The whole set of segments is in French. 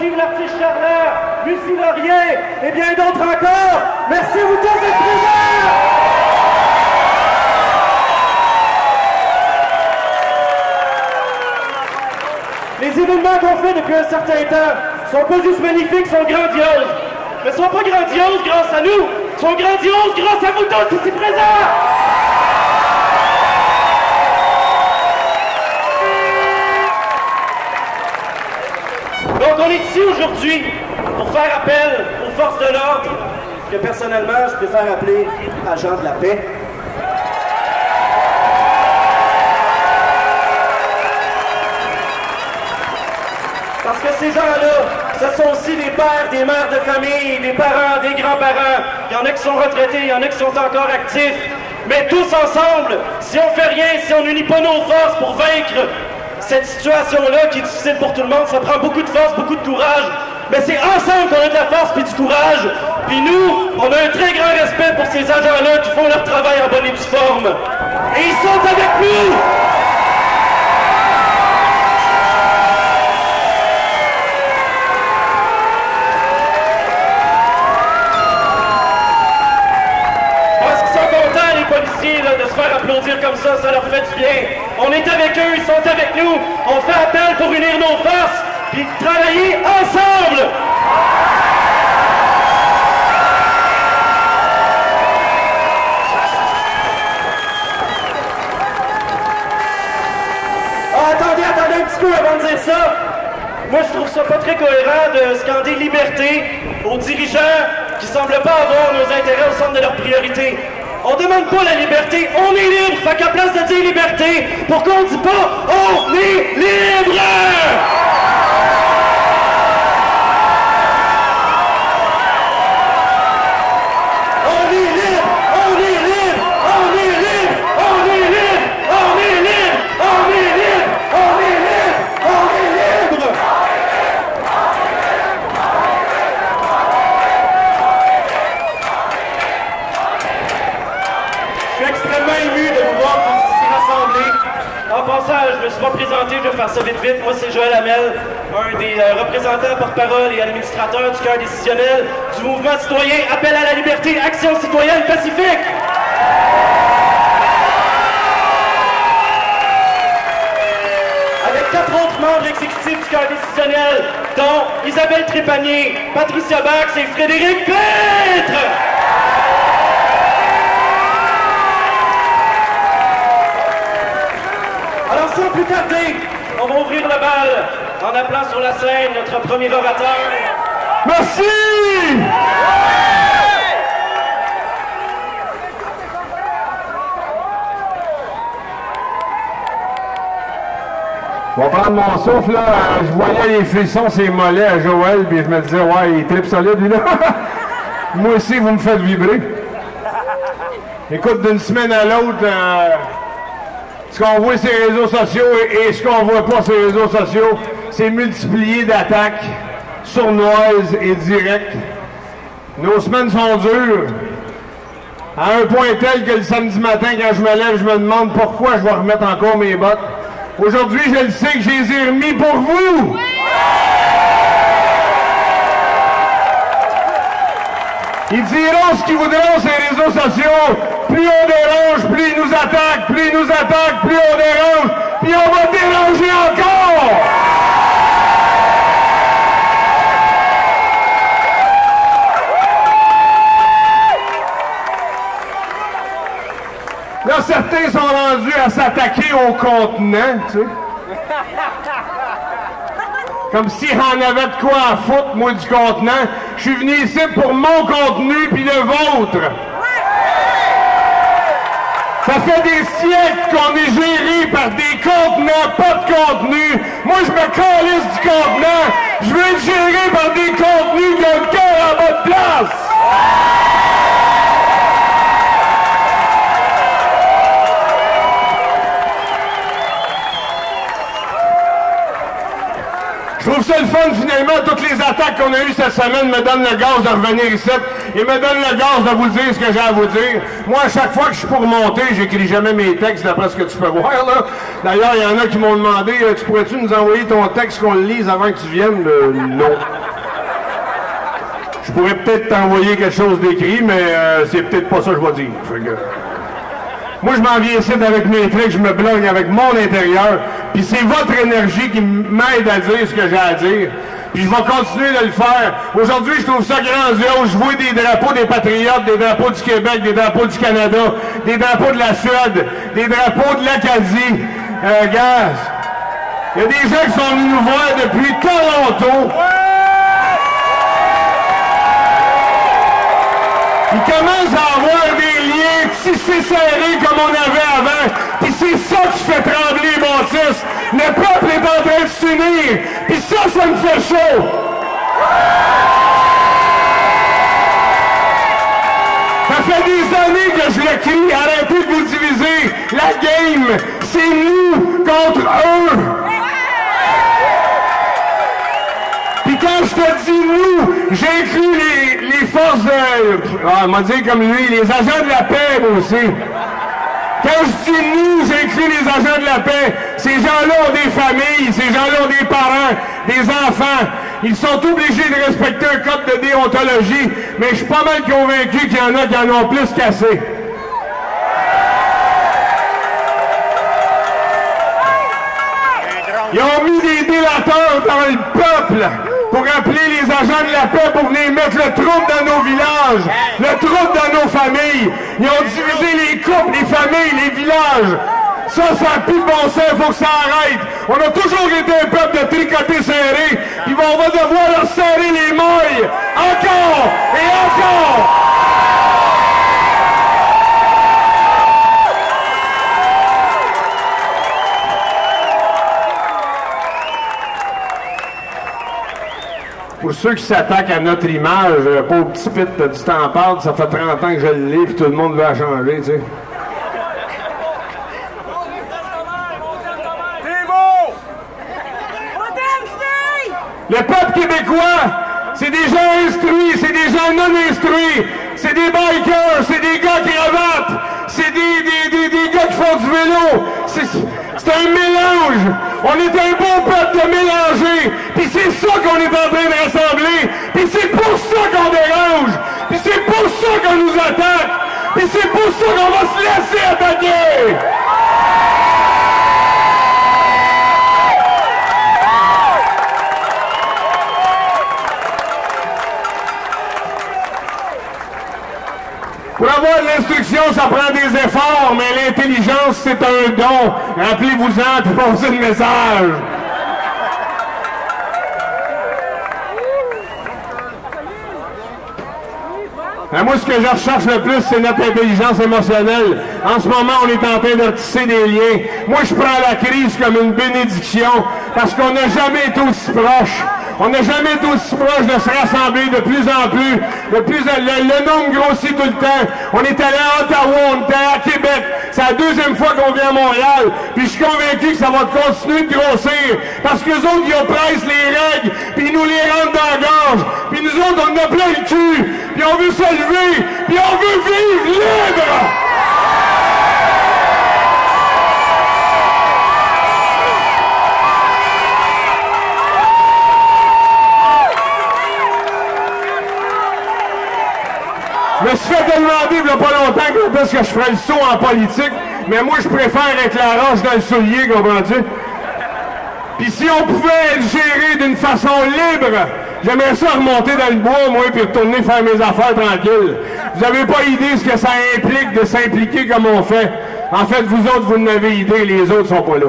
Steve Lartiche-Charlin, Lucie Laurier et bien d'autres encore. Merci à vous tous d'être présents! Les événements qu'on fait depuis un certain temps sont pas juste magnifiques, sont grandioses. Mais ils sont pas grandioses grâce à nous, ils sont grandioses grâce à vous tous ici présents! Donc on est ici aujourd'hui pour faire appel aux forces de l'ordre, que personnellement je préfère appeler agents de la paix. Parce que ces gens-là, ce sont aussi des pères, des mères de famille, des parents, des grands-parents. Il y en a qui sont retraités, il y en a qui sont encore actifs. Mais tous ensemble, si on fait rien, si on n'unit pas nos forces pour vaincre cette situation-là qui est difficile pour tout le monde, ça prend beaucoup de force, beaucoup de courage. Mais c'est ensemble qu'on a de la force et du courage. Puis nous, on a un très grand respect pour ces agents-là qui font leur travail en bonne et due forme. Et ils sont avec nous! Là, de se faire applaudir comme ça leur fait du bien. On est avec eux, ils sont avec nous. On fait appel pour unir nos forces puis travailler ensemble. Ah, attendez un petit peu avant de dire ça. Moi, je trouve ça pas très cohérent de scander liberté aux dirigeants qui semblent pas avoir nos intérêts au centre de leurs priorités. On demande pas la liberté, on est libre! Fait qu'à place de dire liberté, pourquoi on dit pas on est libre? On est libre! On est libre! On est libre! On est libre! On est libre! On est libre! On est libre! On est libre! Je suis extrêmement ému de vous voir tous ici rassemblés. En passant, je ne me suis pas présenté, je vais faire ça vite vite. Moi, c'est Joël Hamel, un des représentants, porte-parole et administrateurs du cœur décisionnel du mouvement citoyen Appel à la liberté, Action citoyenne pacifique. Avec 4 autres membres exécutifs du cœur décisionnel, dont Isabelle Trépanier, Patricia Bax et Frédéric Pêtre. Alors sans plus tarder, on va ouvrir le bal en appelant sur la scène notre premier orateur. Merci! Je vais prendre mon souffle, là. Je voyais les frissons, ses mollets à Joël, puis je me disais, ouais, il tripe solide, lui, là. Moi aussi, vous me faites vibrer. Écoute, d'une semaine à l'autre, ce qu'on voit sur les réseaux sociaux et ce qu'on voit pas sur les réseaux sociaux, c'est multiplié d'attaques sournoises et directes. Nos semaines sont dures, à un point tel que le samedi matin, quand je me lève, je me demande pourquoi je vais remettre encore mes bottes. Aujourd'hui, je le sais que je les ai remis pour vous! Ils diront ce qu'ils voudront sur les réseaux sociaux. Plus on dérange, plus ils nous attaquent, plus ils nous attaquent, plus on dérange, puis on va déranger encore! Là, certains sont rendus à s'attaquer au contenant, tu sais. Comme si on avait de quoi à foutre, moi, du contenant. Je suis venu ici pour mon contenu puis le vôtre. Ça fait des siècles qu'on est géré par des contenants, pas de contenu. Moi, je me calisse du contenant. Je veux être géré par des contenus qui ont le cœur en bonne place. Je trouve ça le fun, finalement, toutes les attaques qu'on a eues cette semaine me donnent le gaz de revenir ici et me donnent le gaz de vous dire ce que j'ai à vous dire. Moi, à chaque fois que je suis pour monter, j'écris jamais mes textes d'après ce que tu peux voir, là. D'ailleurs, il y en a qui m'ont demandé, tu pourrais-tu nous envoyer ton texte qu'on le lise avant que tu viennes? Non. Je pourrais peut-être t'envoyer quelque chose d'écrit, mais c'est peut-être pas ça que je vais dire. Moi, je m'en viens ici avec mes trucs, je me blogue avec mon intérieur, puis c'est votre énergie qui m'aide à dire ce que j'ai à dire. Puis je vais continuer de le faire. Aujourd'hui, je trouve ça grandiose. Je vois des drapeaux des Patriotes, des drapeaux du Québec, des drapeaux du Canada, des drapeaux de la Suède, des drapeaux de l'Acadie. Gaz, il y a des gens qui sont venus nous voir depuis Toronto. Ils commencent à avoir des liens tissés serrés comme on avait avant. Puis c'est ça qui fait trembler Bâtisse. Le peuple est en train de s'unir. Puis ça me fait chaud. Ça fait des années que je le crie. Arrêtez de vous diviser. La game, c'est nous contre eux. Puis quand je te dis nous, j'inclus les forces de... on m'a dit comme lui, les agents de la paix aussi. Quand je dis nous, j'inclus les agents de la paix. Ces gens-là ont des familles, ces gens-là ont des parents, des enfants. Ils sont obligés de respecter un code de déontologie, mais je suis pas mal convaincu qu'il y en a qui en ont plus qu'assez. Ils ont mis des délateurs dans le peuple pour appeler les agents de la paix pour venir mettre le trouble dans nos villages, le trouble dans nos familles. Ils ont divisé les couples, les familles, les villages. Ça n'a plus de bon sens, il faut que ça arrête. On a toujours été un peuple de tricotés serrés, puis on va devoir leur serrer les mailles, encore et encore. Pour ceux qui s'attaquent à notre image, pauvre petit pit du temps parle, ça fait 30 ans que je le lis, puis tout le monde veut la changer, tu sais. Le peuple québécois, c'est des gens instruits, c'est des gens non instruits, c'est des bikers, c'est des gars qui cravatent, c'est des gars qui font du vélo. C'est un mélange. On est un bon peuple de mélanger. Puis c'est ça qu'on est en train de rassembler. Puis c'est pour ça qu'on dérange. Puis c'est pour ça qu'on nous attaque. Puis c'est pour ça qu'on va se laisser attaquer. Pour avoir de l'instruction, ça prend des efforts, mais l'intelligence, c'est un don. Rappelez-vous-en, puis passez le message. moi, ce que je recherche le plus, c'est notre intelligence émotionnelle. En ce moment, on est en train de tisser des liens. Moi, je prends la crise comme une bénédiction, parce qu'on n'a jamais été aussi proche. On n'a jamais été aussi proche de se rassembler de plus en plus. Le nombre grossit tout le temps. On est allé à Ottawa, on était à Québec. C'est la deuxième fois qu'on vient à Montréal. Puis je suis convaincu que ça va continuer de grossir. Parce que les autres, ils oppressent les règles, puis ils nous les rentrent dans la gorge. Puis nous autres, on en a plein le cul. Puis on veut se lever. Puis on veut vivre libre. Je me suis fait demander il n'y a pas longtemps quand est-ce que je ferais le saut en politique, mais moi je préfère être la roche dans le soulier, comprends-tu? Puis si on pouvait être géré d'une façon libre, j'aimerais ça remonter dans le bois, moi, puis retourner faire mes affaires tranquilles. Vous n'avez pas idée ce que ça implique de s'impliquer comme on fait. En fait, vous autres, vous n'avez idée, les autres sont pas là.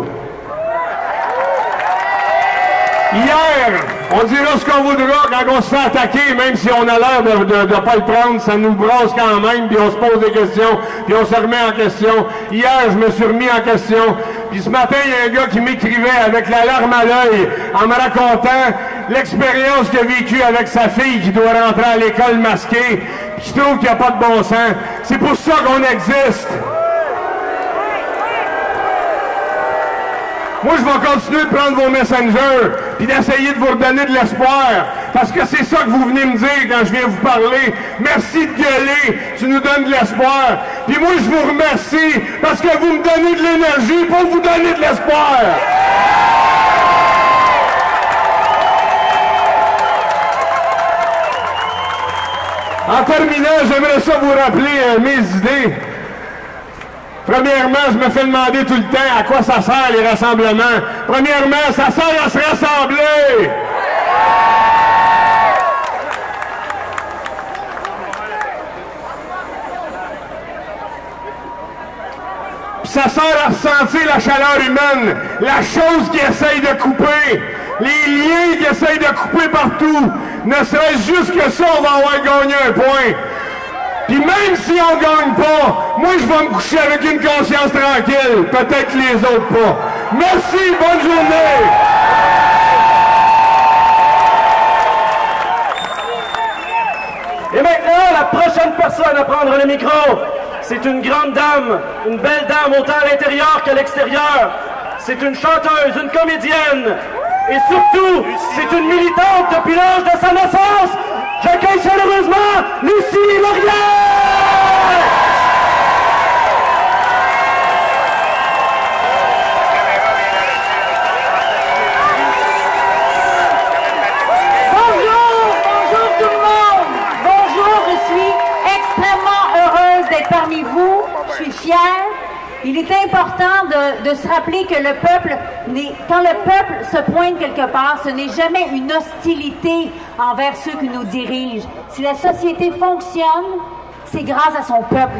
Hier, on dira ce qu'on voudra quand on se fait attaquer, même si on a l'air de ne pas le prendre, ça nous brasse quand même, puis on se pose des questions, puis on se remet en question. Hier, je me suis remis en question, puis ce matin, il y a un gars qui m'écrivait avec la larme à l'œil, en me racontant l'expérience qu'il a vécue avec sa fille qui doit rentrer à l'école masquée, puis qui trouve qu'il n'y a pas de bon sens. C'est pour ça qu'on existe. Moi, je vais continuer de prendre vos messengers puis d'essayer de vous redonner de l'espoir. Parce que c'est ça que vous venez me dire quand je viens vous parler. Merci de gueuler, tu nous donnes de l'espoir. Puis moi, je vous remercie parce que vous me donnez de l'énergie pour vous donner de l'espoir. En terminant, j'aimerais ça vous rappeler mes idées. Premièrement, je me fais demander tout le temps à quoi ça sert les rassemblements. Premièrement, ça sert à se rassembler. Ça sert à ressentir la chaleur humaine, la chose qui essaye de couper, les liens qui essayent de couper partout. Ne serait-ce juste que ça, on va avoir gagné un point. Puis même si on gagne pas, moi je vais me coucher avec une conscience tranquille. Peut-être que les autres pas. Merci, bonne journée! Et maintenant, la prochaine personne à prendre le micro, c'est une grande dame, une belle dame autant à l'intérieur qu'à l'extérieur. C'est une chanteuse, une comédienne, et surtout, c'est une militante depuis l'âge de sa naissance. J'accueille chaleureusement Lucie Laurière! Bonjour tout le monde. Bonjour, je suis extrêmement heureuse d'être parmi vous. Je suis fière. Il est important de se rappeler que le peuple, quand le peuple se pointe quelque part, ce n'est jamais une hostilité envers ceux qui nous dirigent. Si la société fonctionne, c'est grâce à son peuple.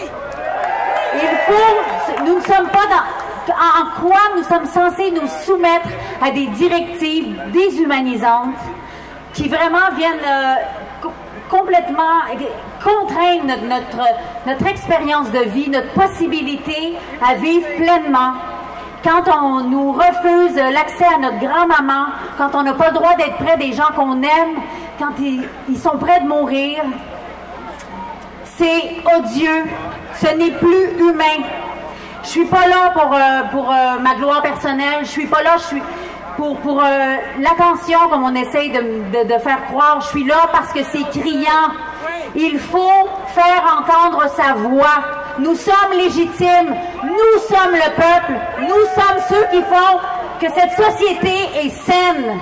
Nous ne sommes pas en quoi nous sommes censés nous soumettre à des directives déshumanisantes qui vraiment viennent complètement contraindre notre expérience de vie, notre possibilité à vivre pleinement. Quand on nous refuse l'accès à notre grand-maman, quand on n'a pas le droit d'être près des gens qu'on aime, quand ils sont près de mourir, c'est odieux, ce n'est plus humain. Je suis pas là pour ma gloire personnelle, je suis pas là, je suis pour l'attention comme on essaye de faire croire. Je suis là parce que c'est criant. Il faut faire entendre sa voix. Nous sommes légitimes. Nous sommes le peuple. Nous sommes ceux qui font que cette société est saine.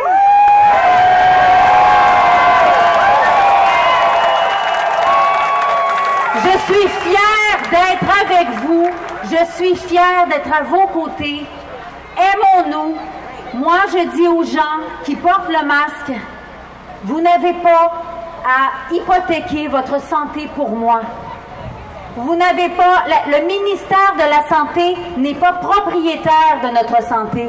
Je suis fière d'être avec vous. Je suis fière d'être à vos côtés. Aimons-nous. Moi, je dis aux gens qui portent le masque, vous n'avez pas à hypothéquer votre santé pour moi. Vous n'avez pas... Le ministère de la Santé n'est pas propriétaire de notre santé.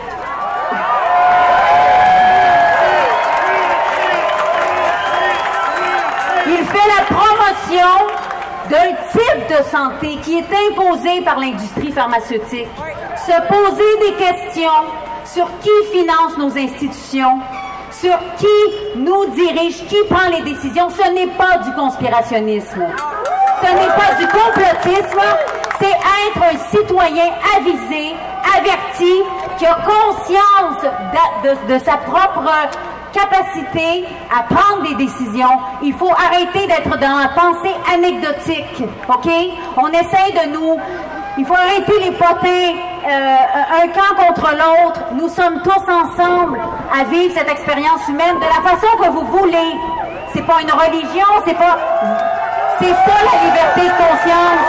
Il fait la promotion d'un type de santé qui est imposé par l'industrie pharmaceutique. Se poser des questions sur qui finance nos institutions, sur qui nous dirige, qui prend les décisions, ce n'est pas du conspirationnisme. Ce n'est pas du complotisme, c'est être un citoyen avisé, averti, qui a conscience de sa propre capacité à prendre des décisions. Il faut arrêter d'être dans la pensée anecdotique, OK? On essaie de nous... Il faut arrêter les potins, un camp contre l'autre. Nous sommes tous ensemble à vivre cette expérience humaine de la façon que vous voulez. C'est pas une religion, c'est pas... C'est ça la liberté de conscience.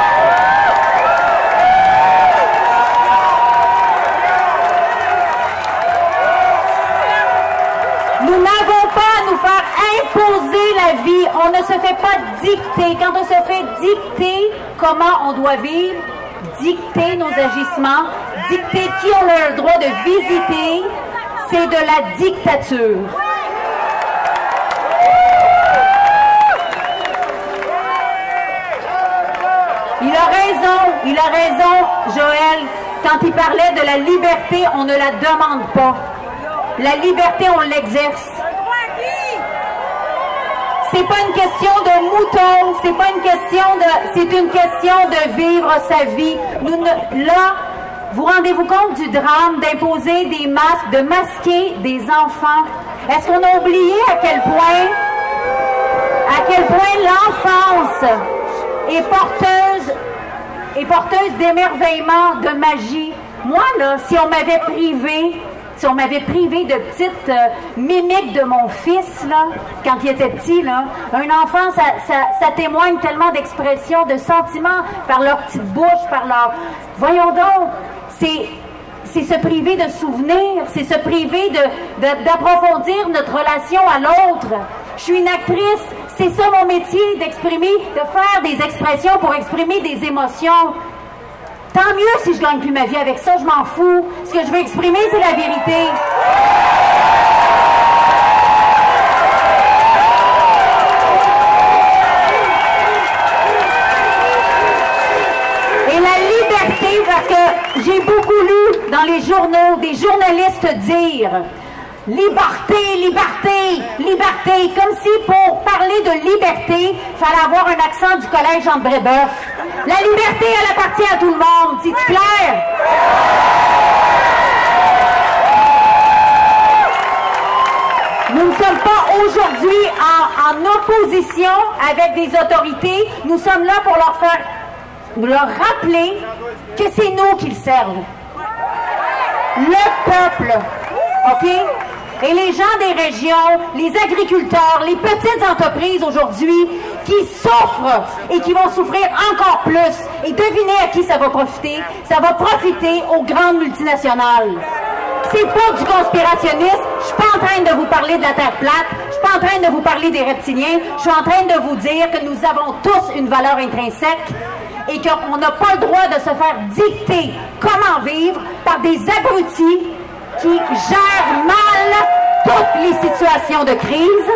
Nous n'avons pas à nous faire imposer la vie. On ne se fait pas dicter. Quand on se fait dicter comment on doit vivre, dicter nos agissements, dicter qui on a le droit de visiter, c'est de la dictature. Il a raison, Joël, quand il parlait de la liberté, on ne la demande pas. La liberté, on l'exerce. C'est pas une question de mouton, c'est pas une question de... C'est une question de vivre sa vie. Là, vous rendez-vous compte du drame d'imposer des masques, de masquer des enfants? Est-ce qu'on a oublié à quel point l'enfance est porteuse d'émerveillement, de magie? Moi, là, si on m'avait privé si on m'avait privé de petites mimiques de mon fils, là, quand il était petit, là, un enfant, ça témoigne tellement d'expressions, de sentiments par leur petite bouche, par leur... Voyons donc, c'est se priver de souvenirs, c'est se priver d'approfondir notre relation à l'autre. Je suis une actrice, c'est ça mon métier, d'exprimer, de faire des expressions pour exprimer des émotions. Tant mieux si je gagne plus ma vie avec ça, je m'en fous. Ce que je veux exprimer, c'est la vérité. Et la liberté, parce que j'ai beaucoup lu dans les journaux des journalistes dire liberté, liberté, liberté, comme si pour parler de liberté, il fallait avoir un accent du collège Jean de Brébeuf. La liberté, elle appartient à tout le monde, c'est-tu clair? Nous ne sommes pas aujourd'hui en opposition avec des autorités, nous sommes là pour leur rappeler que c'est nous qui le servent. Le peuple, OK? Et les gens des régions, les agriculteurs, les petites entreprises aujourd'hui qui souffrent et qui vont souffrir encore plus. Et devinez à qui ça va profiter? Ça va profiter aux grandes multinationales. C'est pas du conspirationnisme. Je suis pas en train de vous parler de la Terre plate. Je suis pas en train de vous parler des reptiliens. Je suis en train de vous dire que nous avons tous une valeur intrinsèque et qu'on n'a pas le droit de se faire dicter comment vivre par des abrutis qui gèrent mal toutes les situations de crise.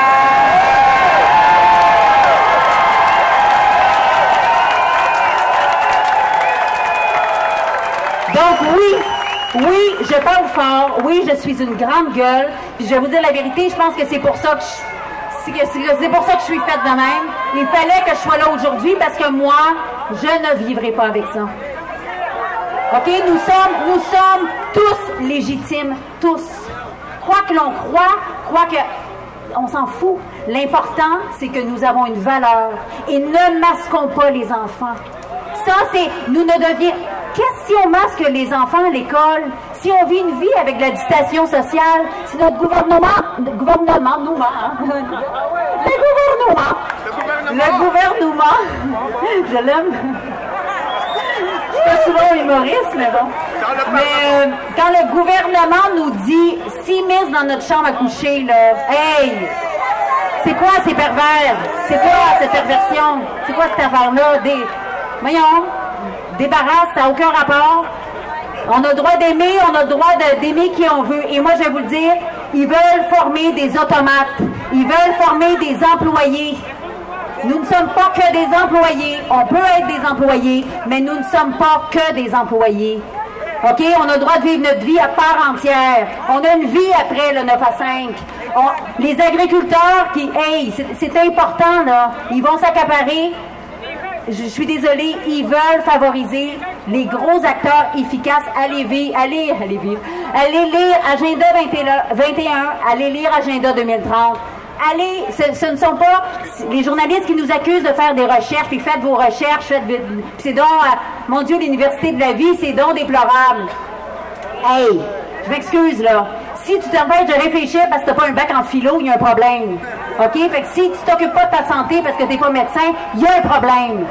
Donc oui, je parle fort, oui, je suis une grande gueule, puis je vais vous dire la vérité, je pense que c'est pour ça que je suis faite de même. Il fallait que je sois là aujourd'hui parce que moi, je ne vivrai pas avec ça. OK? Nous sommes tous légitimes, tous. Quoi que l'on croit que... On s'en fout. L'important, c'est que nous avons une valeur. Et ne masquons pas les enfants. Ça, c'est... Nous ne devions... Qu'est-ce si on masque les enfants à l'école? Si on vit une vie avec de la distanciation sociale, si notre gouvernement, je l'aime. Je suis pas souvent humoriste, mais bon. Mais quand le gouvernement nous dit 6 mises dans notre chambre à coucher, là, hey! C'est quoi ces pervers? C'est quoi cette perversion? C'est quoi cette affaire-là? Voyons, débarrasse, ça n'a aucun rapport. On a le droit d'aimer, on a le droit d'aimer qui on veut. Et moi, je vais vous le dire, ils veulent former des automates. Ils veulent former des employés. Nous ne sommes pas que des employés. On peut être des employés, mais nous ne sommes pas que des employés. OK? On a le droit de vivre notre vie à part entière. On a une vie après le 9 à 5. Les agriculteurs qui... Hey, c'est important, là. Ils vont s'accaparer. Je suis désolée, ils veulent favoriser les gros acteurs efficaces. Allez lire Agenda 21, allez lire Agenda 2030. Allez, ce ne sont pas les journalistes qui nous accusent de faire des recherches, puis faites vos recherches, c'est donc, mon Dieu, l'université de la vie, c'est donc déplorable. Hey, je m'excuse, là. Si tu t'empêches de réfléchir parce que tu n'as pas un bac en philo, il y a un problème. OK? Fait que si tu t'occupes pas de ta santé parce que tu n'es pas médecin, il y a un problème.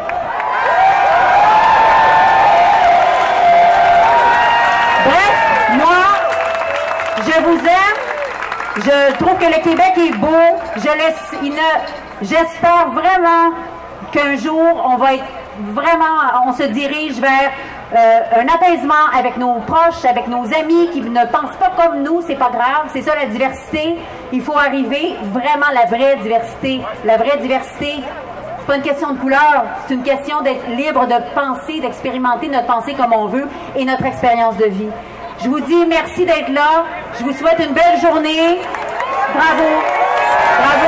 Bref, moi, je vous aime. Je trouve que le Québec est beau. J'espère vraiment qu'un jour, on se dirige vers un apaisement avec nos proches, avec nos amis qui ne pensent pas comme nous, c'est pas grave, c'est ça la diversité. Il faut arriver vraiment la vraie diversité. La vraie diversité, c'est pas une question de couleur, c'est une question d'être libre de penser, d'expérimenter notre pensée comme on veut et notre expérience de vie. Je vous dis merci d'être là. Je vous souhaite une belle journée. Bravo. Bravo.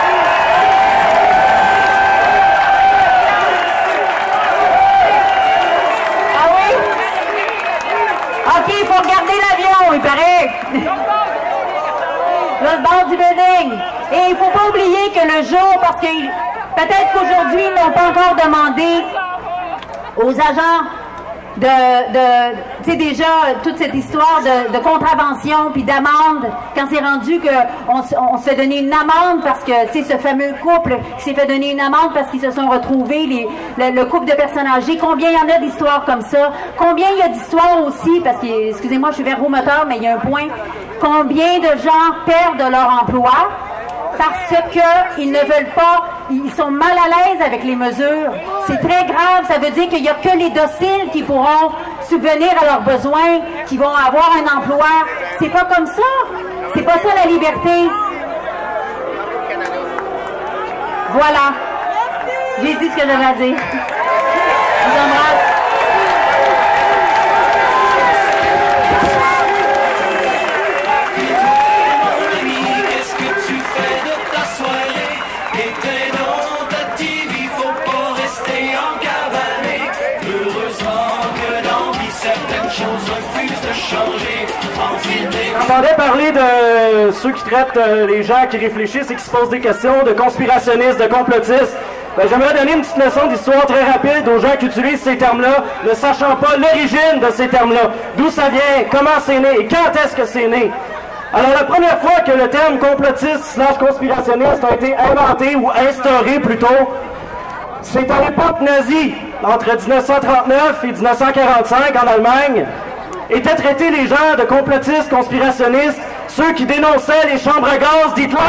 OK, il faut regarder l'avion, il paraît. Le bord du building. Et il ne faut pas oublier que le jour, parce que peut-être qu'aujourd'hui, ils n'ont pas encore demandé aux agents tu sais, déjà, toute cette histoire de contravention puis d'amende, quand c'est rendu qu'on se fait donner une amende parce que, tu sais, ce fameux couple qui s'est fait donner une amende parce qu'ils se sont retrouvés, le couple de personnes âgées, combien il y en a d'histoires comme ça? Combien il y a d'histoires aussi, parce que, excusez-moi, je suis verbomoteur, mais il y a un point, combien de gens perdent leur emploi parce qu'ils ne veulent pas, ils sont mal à l'aise avec les mesures. C'est très grave, ça veut dire qu'il n'y a que les dociles qui pourront subvenir à leurs besoins, qui vont avoir un emploi. C'est pas comme ça. C'est pas ça la liberté. Voilà. J'ai dit ce que j'avais à dire. Je vous embrasse. J'entendais parler de ceux qui traitent les gens qui réfléchissent et qui se posent des questions, de conspirationnistes, de complotistes. Ben, j'aimerais donner une petite leçon d'histoire très rapide aux gens qui utilisent ces termes-là, ne sachant pas l'origine de ces termes-là, d'où ça vient, comment c'est né et quand est-ce que c'est né. Alors, la première fois que le terme complotiste / conspirationniste a été inventé ou instauré plutôt, c'est à l'époque nazie, entre 1939 et 1945 en Allemagne. Étaient traités les gens de complotistes, conspirationnistes, ceux qui dénonçaient les chambres à gaz d'Hitler.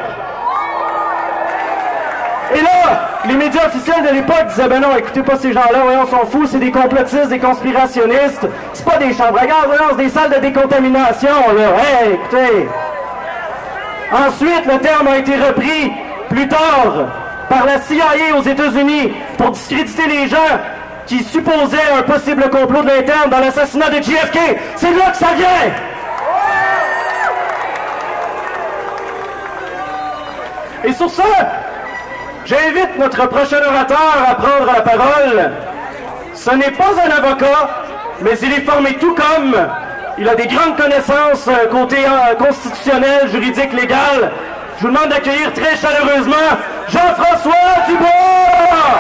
Et là, les médias officiels de l'époque disaient, ben non, écoutez pas ces gens-là, voyons, on s'en fout, c'est des complotistes, des conspirationnistes, c'est pas des chambres à gaz, voyons, c'est des salles de décontamination, là, hey, écoutez. Ensuite, le terme a été repris plus tard par la CIA aux États-Unis pour discréditer les gens qui supposait un possible complot de l'interne dans l'assassinat de JFK. C'est là que ça vient! Et sur ça, j'invite notre prochain orateur à prendre la parole. Ce n'est pas un avocat, mais il est formé tout comme. Il a des grandes connaissances côté constitutionnel, juridique, légal. Je vous demande d'accueillir très chaleureusement Jean-François Dubois!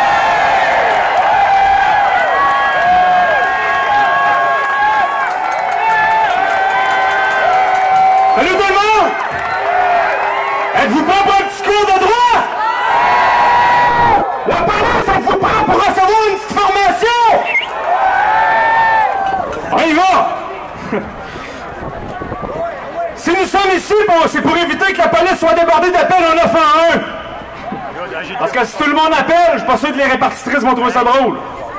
Salut tout le monde! Êtes-vous prêts pour un petit cours de droit? La police, êtes-vous prêts pour recevoir une petite formation? On y va! Si nous sommes ici, bon, c'est pour éviter que la police soit débordée d'appels en 911. Parce que si tout le monde appelle, je suis pas sûr que les répartitrices vont trouver ça drôle.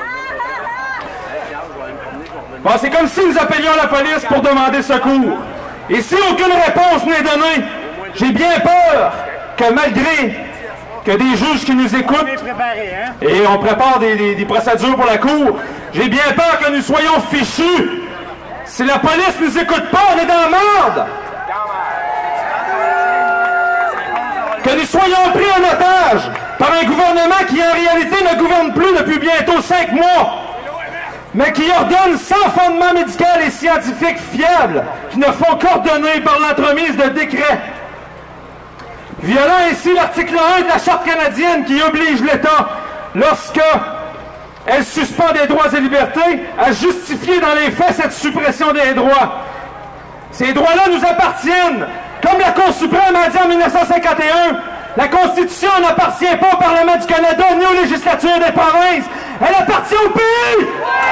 Bon, c'est comme si nous appelions la police pour demander secours. Et si aucune réponse n'est donnée, j'ai bien peur que malgré que des juges qui nous écoutent, et on prépare des procédures pour la cour, j'ai bien peur que nous soyons fichus. Si la police nous écoute pas, on est dans la merde. Que nous soyons pris en otage par un gouvernement qui en réalité ne gouverne plus depuis bientôt 5 mois. Mais qui ordonne sans fondement médical et scientifique fiable, qui ne font qu'ordonner par l'entremise de décrets. Violant ainsi l'article 1 de la Charte canadienne qui oblige l'État, lorsque elle suspend des droits et libertés, à justifier dans les faits cette suppression des droits. Ces droits-là nous appartiennent. Comme la Cour suprême a dit en 1951, la Constitution n'appartient pas au Parlement du Canada ni aux législatures des provinces. Elle appartient au pays!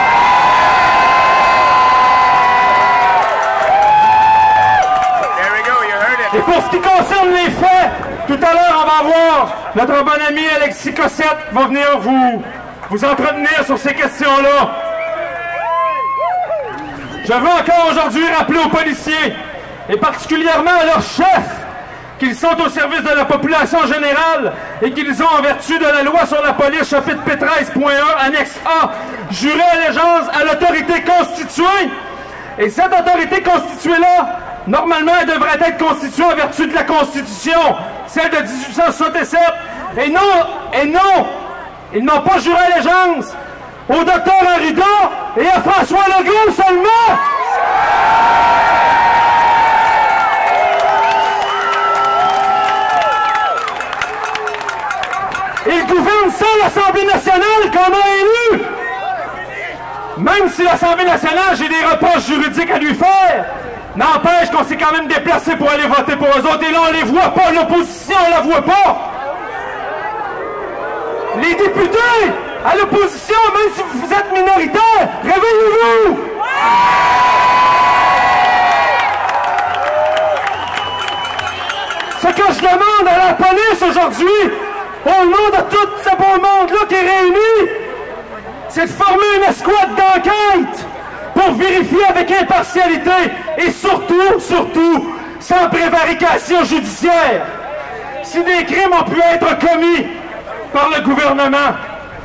Et pour ce qui concerne les faits, tout à l'heure, on va avoir notre bon ami Alexis Cossette qui va venir vous entretenir sur ces questions-là. Je veux encore aujourd'hui rappeler aux policiers, et particulièrement à leurs chefs, qu'ils sont au service de la population générale et qu'ils ont, en vertu de la loi sur la police, chapitre P13.1, annexe A, juré allégeance à l'autorité constituée. Et cette autorité constituée-là, normalement, elle devrait être constituée en vertu de la Constitution, celle de 1867. Et non, ils n'ont pas juré allégeance au docteur Arruda et à François Legault seulement. Ils gouvernent sans l'Assemblée nationale qu'on a élue. Même si l'Assemblée nationale, j'ai des reproches juridiques à lui faire, n'empêche qu'on s'est quand même déplacé pour aller voter pour eux autres. Et là, on les voit pas. L'opposition, on la voit pas. Les députés, à l'opposition, même si vous êtes minoritaire, réveillez-vous! Ce que je demande à la police aujourd'hui, au nom de tout ce beau monde-là qui est réuni, c'est de former une escouade d'enquête pour vérifier avec impartialité et surtout, sans prévarication judiciaire. Si des crimes ont pu être commis par le gouvernement,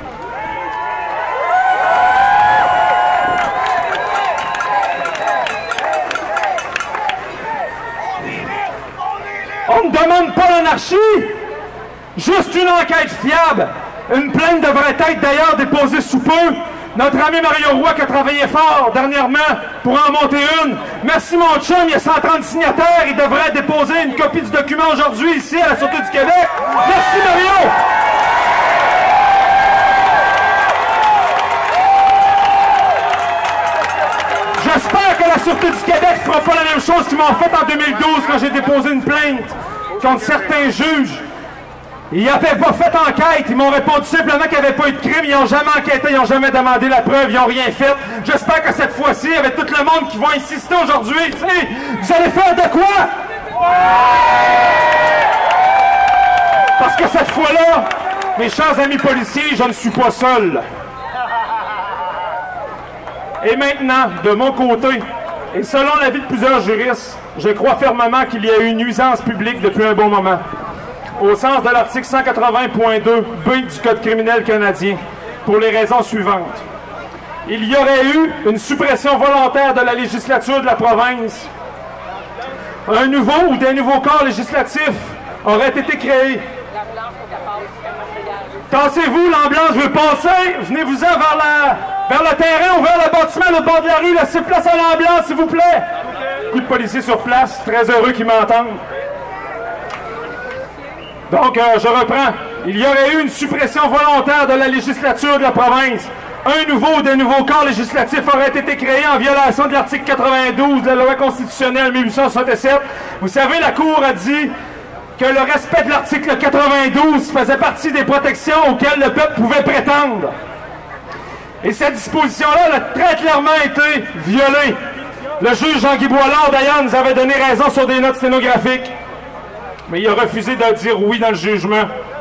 on ne demande pas l'anarchie, juste une enquête fiable. Une plainte devrait être d'ailleurs déposée sous peu. Notre ami Mario Roy qui a travaillé fort dernièrement pour en monter une. Merci mon chum, il y a 130 signataires. Il devrait déposer une copie du document aujourd'hui ici à la Sûreté du Québec. Merci Mario! J'espère que la Sûreté du Québec ne fera pas la même chose qu'ils m'ont fait en 2012 quand j'ai déposé une plainte contre certains juges. Ils n'avaient pas fait enquête. Ils m'ont répondu simplement qu'il n'y avait pas eu de crime. Ils n'ont jamais enquêté, ils n'ont jamais demandé la preuve, ils n'ont rien fait. J'espère que cette fois-ci, avec tout le monde qui va insister aujourd'hui, vous allez faire de quoi? Parce que cette fois-là, mes chers amis policiers, je ne suis pas seul. Et maintenant, de mon côté, et selon l'avis de plusieurs juristes, je crois fermement qu'il y a eu une nuisance publique depuis un bon moment, au sens de l'article 180.2b du Code criminel canadien, pour les raisons suivantes. Il y aurait eu une suppression volontaire de la législature de la province. Un nouveau ou des nouveaux corps législatifs auraient été créés. Tassez-vous, l'ambulance veut passer, venez-vous-en vers le terrain ou vers le bâtiment au bord de la rue, laissez place à l'ambulance, s'il vous plaît. Beaucoup de policiers sur place, très heureux qu'ils m'entendent. Donc, je reprends. Il y aurait eu une suppression volontaire de la législature de la province. Un nouveau ou des nouveaux corps législatifs auraient été créés en violation de l'article 92 de la loi constitutionnelle 1867. Vous savez, la Cour a dit que le respect de l'article 92 faisait partie des protections auxquelles le peuple pouvait prétendre. Et cette disposition-là a très clairement été violée. Le juge Jean-Guy Boilard, d'ailleurs, nous avait donné raison sur des notes sténographiques. Mais il a refusé de dire oui dans le jugement.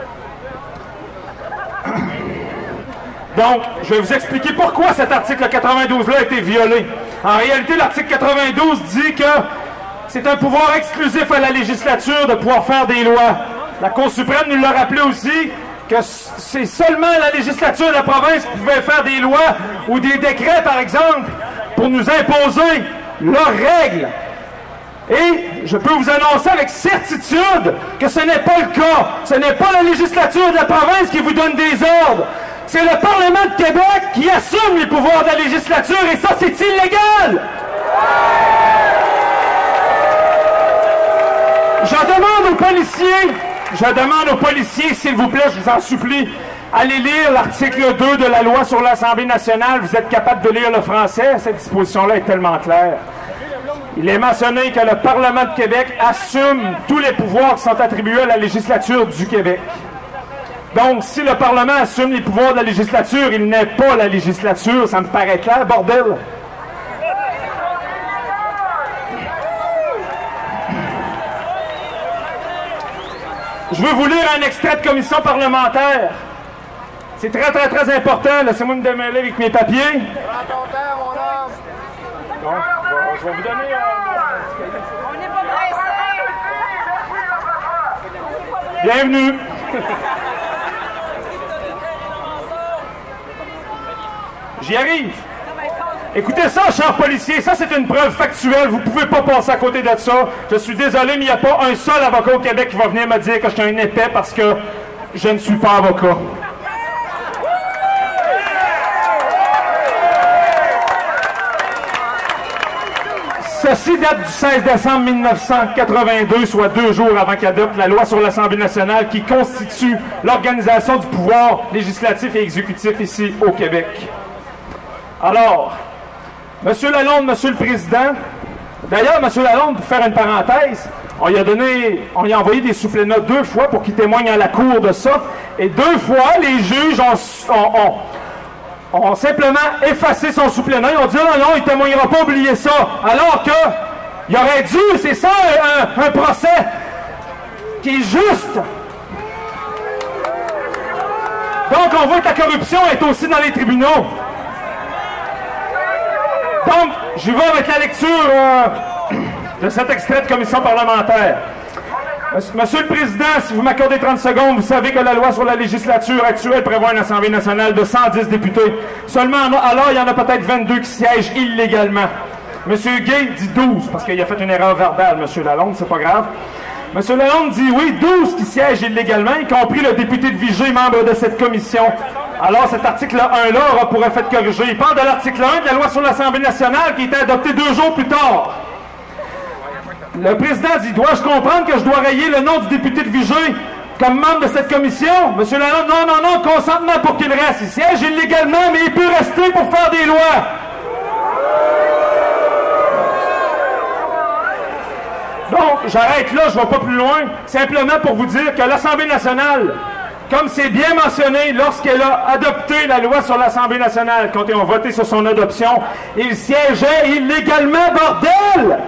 Donc, je vais vous expliquer pourquoi cet article 92-là a été violé. En réalité, l'article 92 dit que c'est un pouvoir exclusif à la législature de pouvoir faire des lois. La Cour suprême nous l'a rappelé aussi que c'est seulement la législature de la province qui pouvait faire des lois ou des décrets, par exemple, pour nous imposer leurs règles. Et je peux vous annoncer avec certitude que ce n'est pas le cas. Ce n'est pas la législature de la province qui vous donne des ordres. C'est le Parlement de Québec qui assume les pouvoirs de la législature et ça, c'est illégal! Je demande aux policiers, s'il vous plaît, je vous en supplie, allez lire l'article 2 de la loi sur l'Assemblée nationale. Vous êtes capable de lire le français? Cette disposition-là est tellement claire. Il est mentionné que le Parlement de Québec assume tous les pouvoirs qui sont attribués à la législature du Québec. Donc, si le Parlement assume les pouvoirs de la législature, il n'est pas la législature. Ça me paraît clair, bordel. Je veux vous lire un extrait de commission parlementaire. C'est très, très, très important. Laissez-moi me démêler avec mes papiers. Prends ton temps, mon homme. Bon, je vais vous donner... On n'est pas pressé. Bienvenue. J'y arrive. Écoutez ça, chers policiers, ça c'est une preuve factuelle, vous pouvez pas passer à côté de ça. Je suis désolé, mais il n'y a pas un seul avocat au Québec qui va venir me dire que je suis un épais parce que je ne suis pas avocat. Ceci date du 16 décembre 1982, soit 2 jours avant qu'adopte la loi sur l'Assemblée nationale qui constitue l'organisation du pouvoir législatif et exécutif ici au Québec. Alors, M. Lalonde, M. le Président, d'ailleurs, M. Lalonde, pour faire une parenthèse, on lui a envoyé des suppléments 2 fois pour qu'il témoigne à la cour de ça, et 2 fois, les juges ont simplement effacé son supplément. Ils ont dit non, il ne témoignera pas, oubliez ça. Alors que, il aurait dû, c'est ça, un procès qui est juste. Donc, on voit que la corruption est aussi dans les tribunaux. Donc, je vais avec la lecture de cet extrait de commission parlementaire. Monsieur le Président, si vous m'accordez 30 secondes, vous savez que la loi sur la législature actuelle prévoit une Assemblée nationale de 110 députés. Seulement, alors, il y en a peut-être 22 qui siègent illégalement. Monsieur Gay dit 12, parce qu'il a fait une erreur verbale, Monsieur Lalonde, c'est pas grave. Monsieur Lalonde dit oui, 12 qui siègent illégalement, y compris le député de Vigée, membre de cette commission. Alors, cet article 1-là aura pour effet de corriger. Il parle de l'article 1 de la loi sur l'Assemblée nationale qui a été adoptée 2 jours plus tard. Le président dit, dois-je comprendre que je dois rayer le nom du député de Vigée comme membre de cette commission? Monsieur Lalonde, non, consentement pour qu'il reste. Il siège illégalement, mais il peut rester pour faire des lois. Donc, j'arrête là, je ne vais pas plus loin. Simplement pour vous dire que l'Assemblée nationale, comme c'est bien mentionné, lorsqu'elle a adopté la loi sur l'Assemblée nationale, quand ils ont voté sur son adoption, il siégeait illégalement, bordel!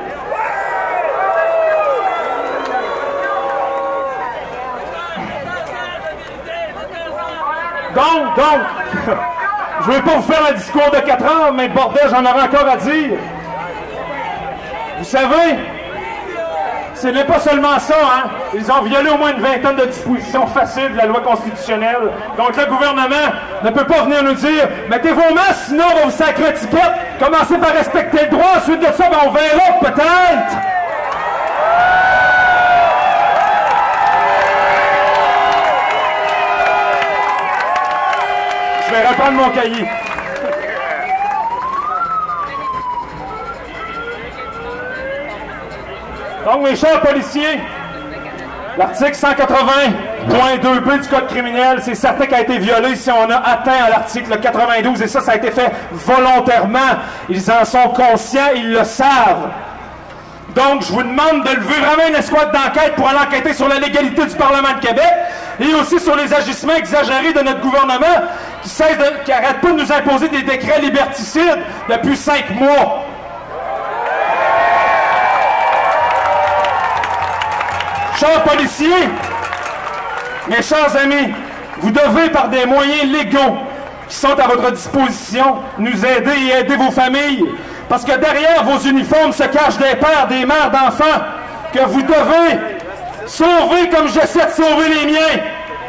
Donc, je ne vais pas vous faire un discours de 4 heures, mais bordel, j'en aurai encore à dire. Vous savez, ce n'est pas seulement ça, hein? Ils ont violé au moins une vingtaine de dispositions faciles de la loi constitutionnelle. Donc le gouvernement ne peut pas venir nous dire « Mettez vos masques, sinon on va vous sacrer étiquette. Commencez par respecter le droit, ensuite de ça, ben, on verra peut-être. » Je vais reprendre mon cahier. Donc, mes chers policiers, l'article 180.2b du Code criminel, c'est certain qu'il a été violé si on a atteint à l'article 92, et ça a été fait volontairement. Ils en sont conscients, ils le savent. Donc, je vous demande de lever vraiment une escouade d'enquête pour aller enquêter sur la légalité du Parlement de Québec et aussi sur les agissements exagérés de notre gouvernement qui n'arrête pas de nous imposer des décrets liberticides depuis 5 mois. Chers policiers, mes chers amis, vous devez, par des moyens légaux qui sont à votre disposition, nous aider et aider vos familles. Parce que derrière vos uniformes se cachent des pères, des mères d'enfants que vous devez sauver comme j'essaie de sauver les miens.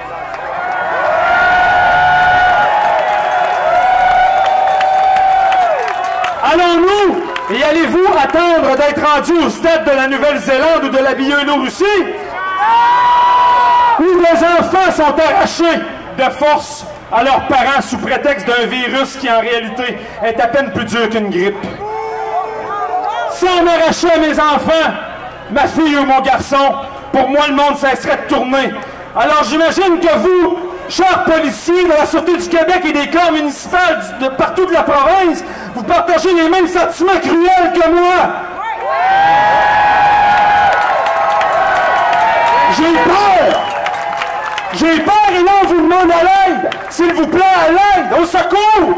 Allons-nous et allez-vous attendre d'être rendu au stade de la Nouvelle-Zélande ou de la Biélorussie? Où des enfants sont arrachés de force à leurs parents sous prétexte d'un virus qui en réalité est à peine plus dur qu'une grippe? Si on arrachait mes enfants, ma fille ou mon garçon, pour moi le monde cesserait de tourner. Alors j'imagine que vous, chers policiers de la Sûreté du Québec et des corps municipaux de partout de la province, vous partagez les mêmes sentiments cruels que moi. J'ai peur. J'ai peur et là on vous demande à l'aide. S'il vous plaît, à l'aide, au secours.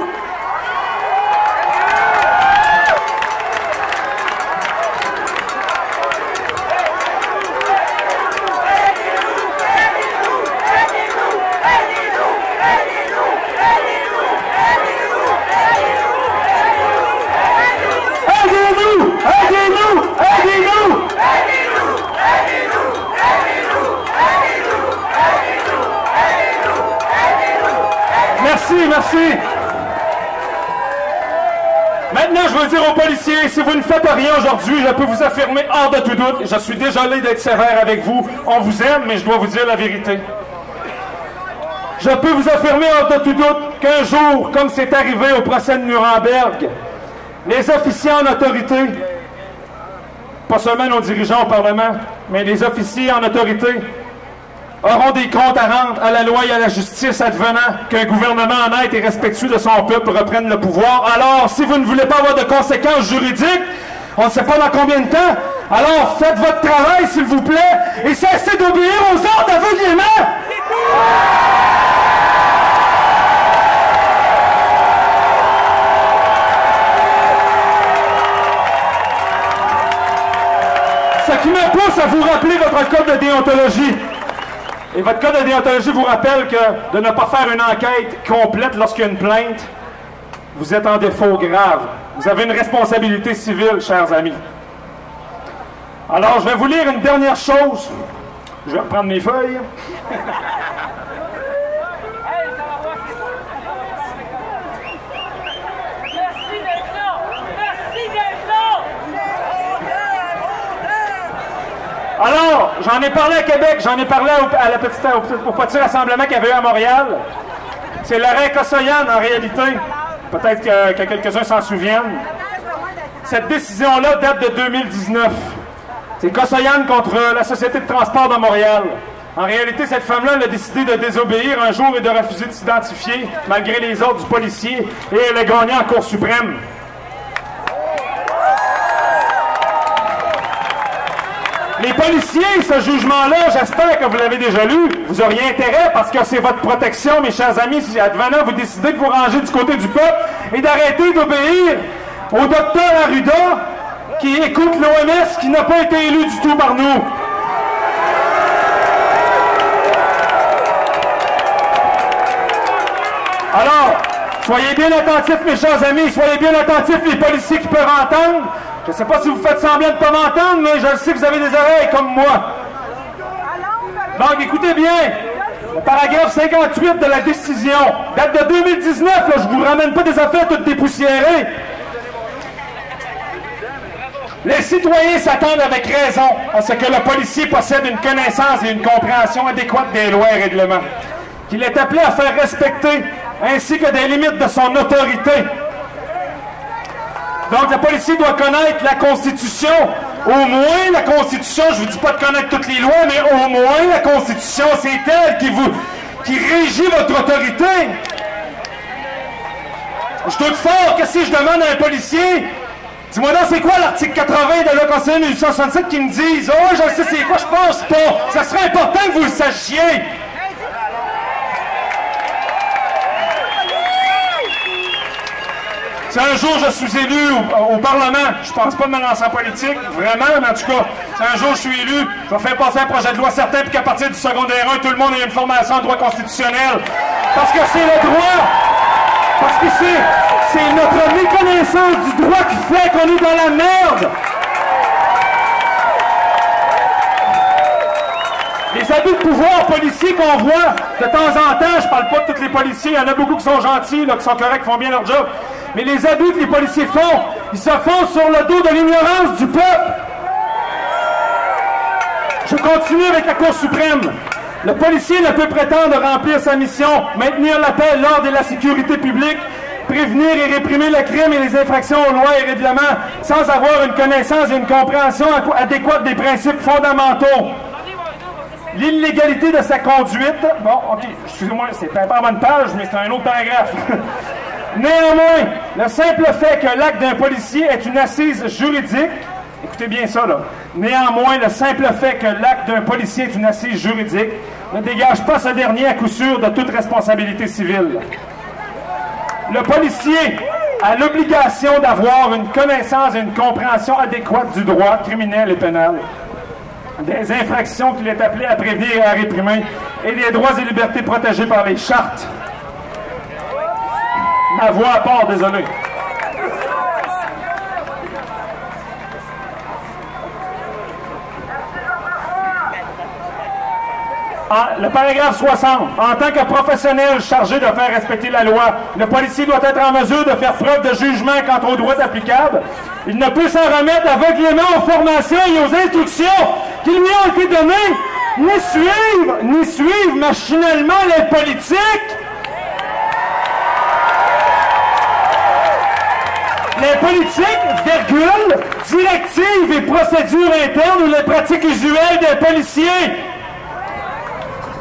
Merci. Maintenant, je veux dire aux policiers, si vous ne faites rien aujourd'hui, je peux vous affirmer hors de tout doute, je suis désolé d'être sévère avec vous, on vous aime, mais je dois vous dire la vérité. Je peux vous affirmer hors de tout doute qu'un jour, comme c'est arrivé au procès de Nuremberg, les officiers en autorité, pas seulement nos dirigeants au Parlement, mais les officiers en autorité, auront des comptes à rendre à la loi et à la justice advenant qu'un gouvernement honnête et respectueux de son peuple reprenne le pouvoir. Alors, si vous ne voulez pas avoir de conséquences juridiques, on ne sait pas dans combien de temps, alors faites votre travail, s'il vous plaît, et cessez d'obéir aux ordres aveuglément! Ce qui me pousse à vous rappeler votre code de déontologie. Et votre code de déontologie vous rappelle que de ne pas faire une enquête complète lorsqu'il y a une plainte, vous êtes en défaut grave. Vous avez une responsabilité civile, chers amis. Alors, je vais vous lire une dernière chose. Je vais reprendre mes feuilles. Alors, j'en ai parlé à Québec, j'en ai parlé au petit rassemblement qu'il y avait eu à Montréal. C'est l'arrêt Kossoyan, en réalité. Peut-être que quelques-uns s'en souviennent. Cette décision-là date de 2019. C'est Kossoyan contre la Société de transport de Montréal. En réalité, cette femme-là elle a décidé de désobéir un jour et de refuser de s'identifier, malgré les ordres du policier, et elle a gagné en Cour suprême. Les policiers, ce jugement-là, j'espère que vous l'avez déjà lu, vous auriez intérêt parce que c'est votre protection, mes chers amis, si advenant vous décidez de vous ranger du côté du peuple et d'arrêter d'obéir au docteur Arruda qui écoute l'OMS qui n'a pas été élu du tout par nous. Alors, soyez bien attentifs, mes chers amis, soyez bien attentifs, les policiers qui peuvent entendre. Je ne sais pas si vous faites semblant de ne pas m'entendre, mais je sais que vous avez des oreilles comme moi. Donc, écoutez bien. Le paragraphe 58 de la décision date de 2019. Là, je ne vous ramène pas des affaires toutes dépoussiérées. Les citoyens s'attendent avec raison à ce que le policier possède une connaissance et une compréhension adéquate des lois et règlements, qu'il est appelé à faire respecter, ainsi que des limites de son autorité. Donc, le policier doit connaître la Constitution. Au moins, la Constitution, je ne vous dis pas de connaître toutes les lois, mais au moins, la Constitution, c'est elle qui régit votre autorité. Je doute fort que si je demande à un policier, dis-moi donc, c'est quoi l'article 80 de la Constitution de 1867 qui me dise, oh, je sais c'est quoi, je pense pas. Ça serait important que vous le sachiez. Si un jour je suis élu au Parlement, je pense pas de me lancer en politique, vraiment, mais en tout cas, si un jour je suis élu, je vais faire passer un projet de loi certain, puis qu'à partir du secondaire 1, tout le monde ait une formation en droit constitutionnel. Parce que c'est le droit, parce que c'est notre méconnaissance du droit qui fait qu'on est dans la merde. Les abus de pouvoir policiers qu'on voit de temps en temps, je parle pas de tous les policiers, il y en a beaucoup qui sont gentils, là, qui sont corrects, qui font bien leur job, mais les abus que les policiers font, ils se font sur le dos de l'ignorance du peuple. Je continue avec la Cour suprême. Le policier ne peut prétendre remplir sa mission, maintenir la paix, l'ordre et la sécurité publique, prévenir et réprimer le crime et les infractions aux lois et règlements, sans avoir une connaissance et une compréhension adéquate des principes fondamentaux. L'illégalité de sa conduite, bon, ok, excusez-moi, c'est pas en bonne page, mais c'est un autre paragraphe. Néanmoins, le simple fait que l'acte d'un policier est une assise juridique, écoutez bien ça, là. Néanmoins, le simple fait que l'acte d'un policier est une assise juridique ne dégage pas ce dernier à coup sûr de toute responsabilité civile. Le policier a l'obligation d'avoir une connaissance et une compréhension adéquate du droit criminel et pénal, des infractions qu'il est appelé à prévenir et à réprimer, et des droits et libertés protégés par les chartes. Ma voix à part, désolé. Le paragraphe 60. En tant que professionnel chargé de faire respecter la loi, le policier doit être en mesure de faire preuve de jugement quant aux droits applicables. Il ne peut s'en remettre aveuglément aux formations et aux instructions qui lui ont été données, ni suivre machinalement les politiques. Les politiques, virgule, directives et procédures internes ou les pratiques usuelles des policiers.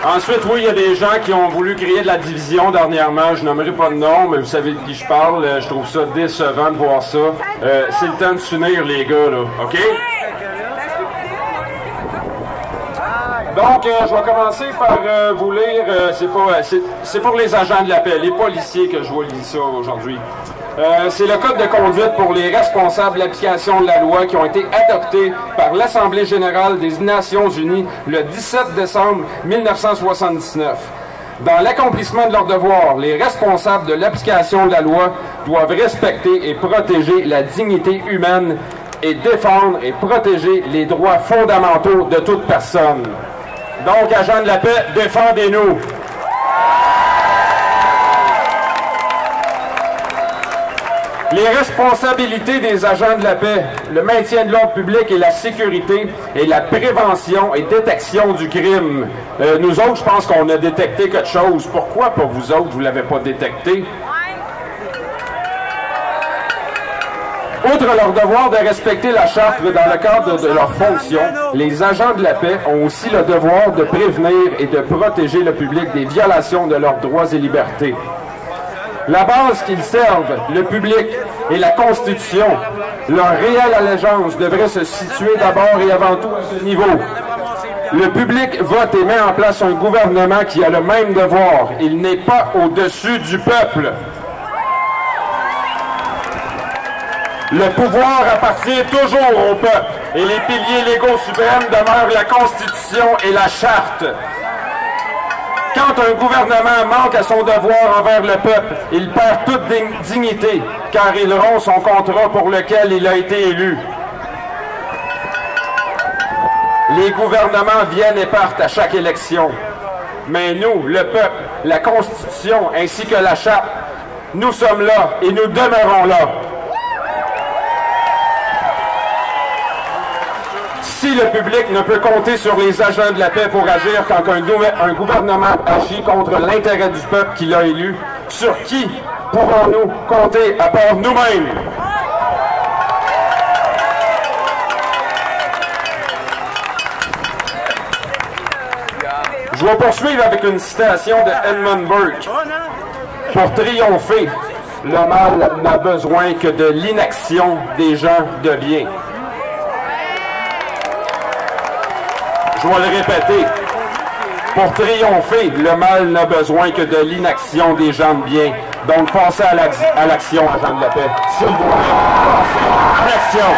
Ensuite, oui, il y a des gens qui ont voulu créer de la division dernièrement. Je nommerai pas de nom, mais vous savez de qui je parle. Je trouve ça décevant de voir ça. C'est le temps de s'unir, les gars, là. OK? Donc, je vais commencer par vous lire. C'est pour les agents de la paix, les policiers que je vous lis ça aujourd'hui. C'est le code de conduite pour les responsables de l'application de la loi qui ont été adoptés par l'Assemblée générale des Nations unies le 17 décembre 1979. Dans l'accomplissement de leurs devoirs, les responsables de l'application de la loi doivent respecter et protéger la dignité humaine et défendre et protéger les droits fondamentaux de toute personne. Donc, agents de la paix, défendez-nous! Les responsabilités des agents de la paix, le maintien de l'ordre public et la sécurité et la prévention et détection du crime. Nous autres, je pense qu'on a détecté quelque chose. Pourquoi pour vous autres, vous ne l'avez pas détecté? Outre leur devoir de respecter la charte dans le cadre de leurs fonctions, les agents de la paix ont aussi le devoir de prévenir et de protéger le public des violations de leurs droits et libertés. La base qu'ils servent, le public et la Constitution, leur réelle allégeance devrait se situer d'abord et avant tout à ce niveau. Le public vote et met en place un gouvernement qui a le même devoir. Il n'est pas au-dessus du peuple. Le pouvoir appartient toujours au peuple et les piliers légaux suprêmes demeurent la Constitution et la Charte. Quand un gouvernement manque à son devoir envers le peuple, il perd toute dignité, car il rompt son contrat pour lequel il a été élu. Les gouvernements viennent et partent à chaque élection. Mais nous, le peuple, la Constitution ainsi que la Charte, nous sommes là et nous demeurons là. Si le public ne peut compter sur les agents de la paix pour agir quand un gouvernement agit contre l'intérêt du peuple qui l'a élu, sur qui pouvons-nous compter à part nous-mêmes? Je vais poursuivre avec une citation de Edmund Burke. Pour triompher, le mal n'a besoin que de l'inaction des gens de bien. Je vais le répéter. Pour triompher, le mal n'a besoin que de l'inaction des gens de bien. Donc, passez à l'action, agents de la paix. S'il vous plaît, passez à l'action.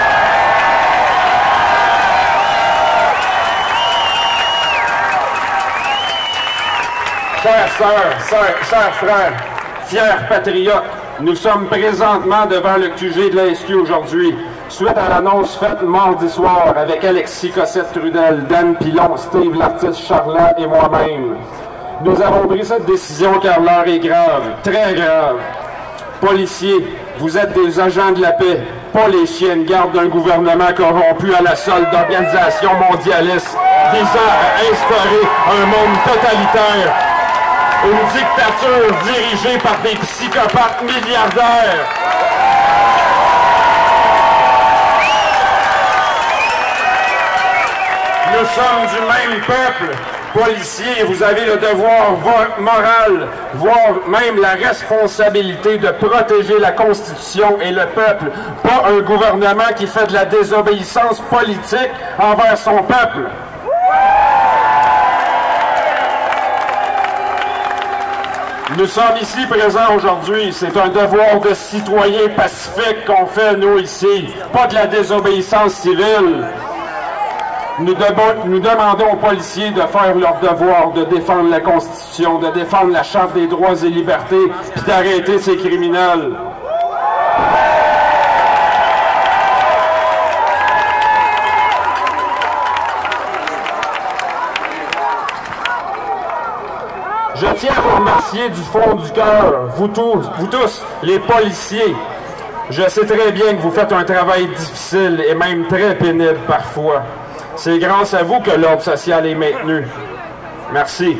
Chers sœurs, chers frères, fiers patriotes, nous sommes présentement devant le QG de la SQ aujourd'hui. Suite à l'annonce faite mardi soir avec Alexis Cossette-Trudel, Dan Pilon, Steve l'artiste Charland et moi-même. Nous avons pris cette décision car l'heure est grave, très grave. Policiers, vous êtes des agents de la paix, pas les chiens de garde d'un gouvernement corrompu à la solde d'organisations mondialistes visant à instaurer un monde totalitaire, une dictature dirigée par des psychopathes milliardaires. Nous sommes du même peuple. Policiers, vous avez le devoir moral, voire même la responsabilité de protéger la Constitution et le peuple, pas un gouvernement qui fait de la désobéissance politique envers son peuple. Nous sommes ici présents aujourd'hui. C'est un devoir de citoyen pacifique qu'on fait, nous, ici, pas de la désobéissance civile. Nous demandons aux policiers de faire leur devoir, de défendre la Constitution, de défendre la Charte des droits et libertés, puis d'arrêter ces criminels. Je tiens à vous remercier du fond du cœur, vous tous, les policiers. Je sais très bien que vous faites un travail difficile et même très pénible parfois. C'est grâce à vous que l'ordre social est maintenu. Merci.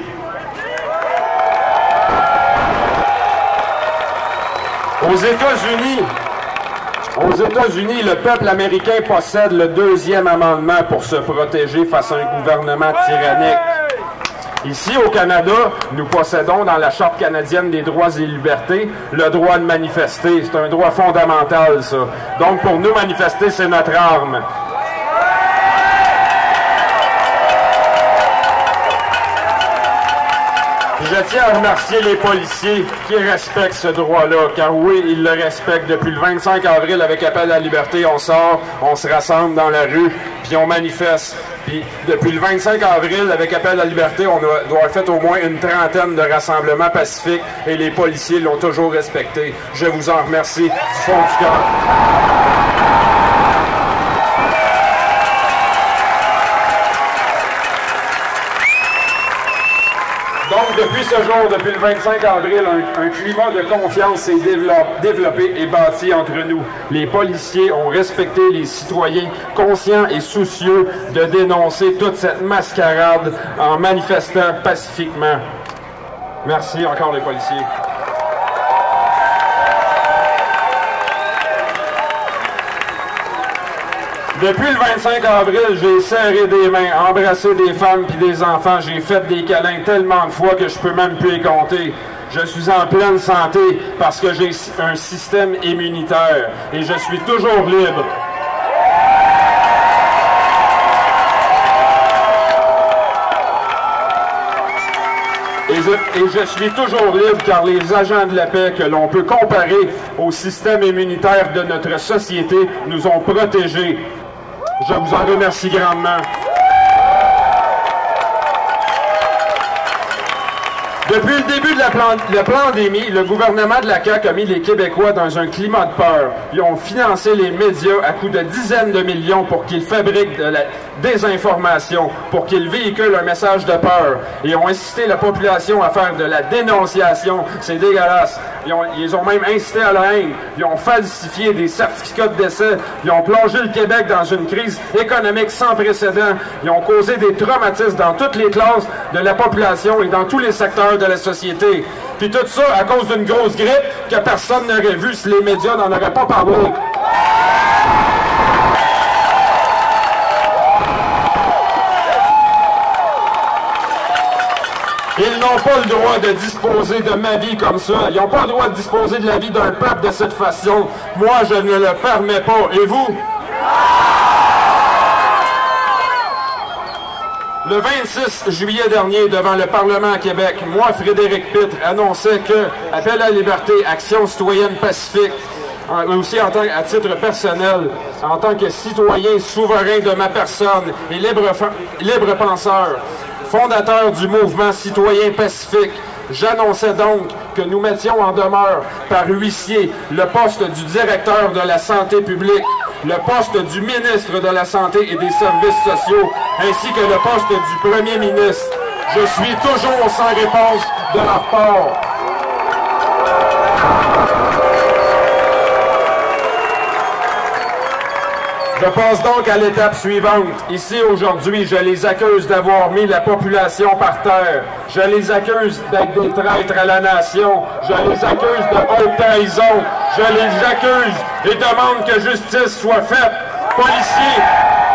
Aux États-Unis, le peuple américain possède le 2e amendement pour se protéger face à un gouvernement tyrannique. Ici, au Canada, nous possédons dans la Charte canadienne des droits et libertés le droit de manifester. C'est un droit fondamental, ça. Donc, pour nous, manifester, c'est notre arme. Je tiens à remercier les policiers qui respectent ce droit-là, car oui, ils le respectent. Depuis le 25 avril, avec Appel à la liberté, on sort, on se rassemble dans la rue, puis on manifeste. Puis depuis le 25 avril, avec Appel à la liberté, on doit avoir fait au moins une trentaine de rassemblements pacifiques, et les policiers l'ont toujours respecté. Je vous en remercie du fond du cœur. Donc, depuis ce jour, depuis le 25 avril, un climat de confiance s'est développé et bâti entre nous. Les policiers ont respecté les citoyens conscients et soucieux de dénoncer toute cette mascarade en manifestant pacifiquement. Merci encore les policiers. Depuis le 25 avril, j'ai serré des mains, embrassé des femmes puis des enfants. J'ai fait des câlins tellement de fois que je peux même plus les compter. Je suis en pleine santé parce que j'ai un système immunitaire et je suis toujours libre. Et je suis toujours libre car les agents de la paix que l'on peut comparer au système immunitaire de notre société nous ont protégés. Je vous en remercie grandement. Depuis le début de la pandémie, le gouvernement de la CAQ a mis les Québécois dans un climat de peur. Ils ont financé les médias à coût de dizaines de millions pour qu'ils fabriquent de la désinformation, pour qu'ils véhiculent un message de peur. Ils ont incité la population à faire de la dénonciation. C'est dégueulasse. Ils ont même incité à la haine. Ils ont falsifié des certificats de décès. Ils ont plongé le Québec dans une crise économique sans précédent. Ils ont causé des traumatismes dans toutes les classes de la population et dans tous les secteurs de la société. Puis tout ça à cause d'une grosse grippe que personne n'aurait vue si les médias n'en auraient pas parlé. Ils n'ont pas le droit de disposer de ma vie comme ça. Ils n'ont pas le droit de disposer de la vie d'un peuple de cette façon. Moi, je ne le permets pas. Et vous? Le 26 juillet dernier, devant le Parlement à Québec, moi, Frédéric Pitre, annonçais que Appel à la liberté, action citoyenne pacifique, aussi à titre personnel, en tant que citoyen souverain de ma personne et libre penseur, fondateur du mouvement citoyen pacifique, j'annonçais donc que nous mettions en demeure par huissier le poste du directeur de la santé publique, le poste du ministre de la Santé et des Services sociaux, ainsi que le poste du premier ministre. Je suis toujours sans réponse de leur part. Je passe donc à l'étape suivante. Ici, aujourd'hui, je les accuse d'avoir mis la population par terre. Je les accuse d'être des traîtres à la nation. Je les accuse de haute trahison. Je les accuse et demande que justice soit faite. Policiers!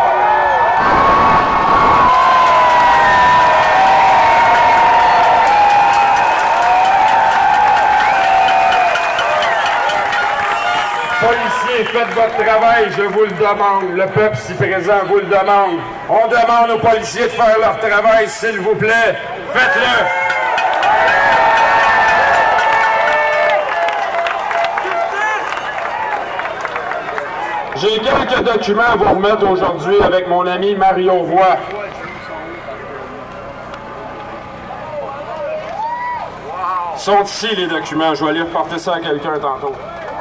Policiers, faites votre travail, je vous le demande. Le peuple ici présent vous le demande. On demande aux policiers de faire leur travail, s'il vous plaît. Faites-le. J'ai quelques documents à vous remettre aujourd'hui avec mon ami Mario Roy. Ils sont ici les documents, je vais aller reporter ça à quelqu'un tantôt.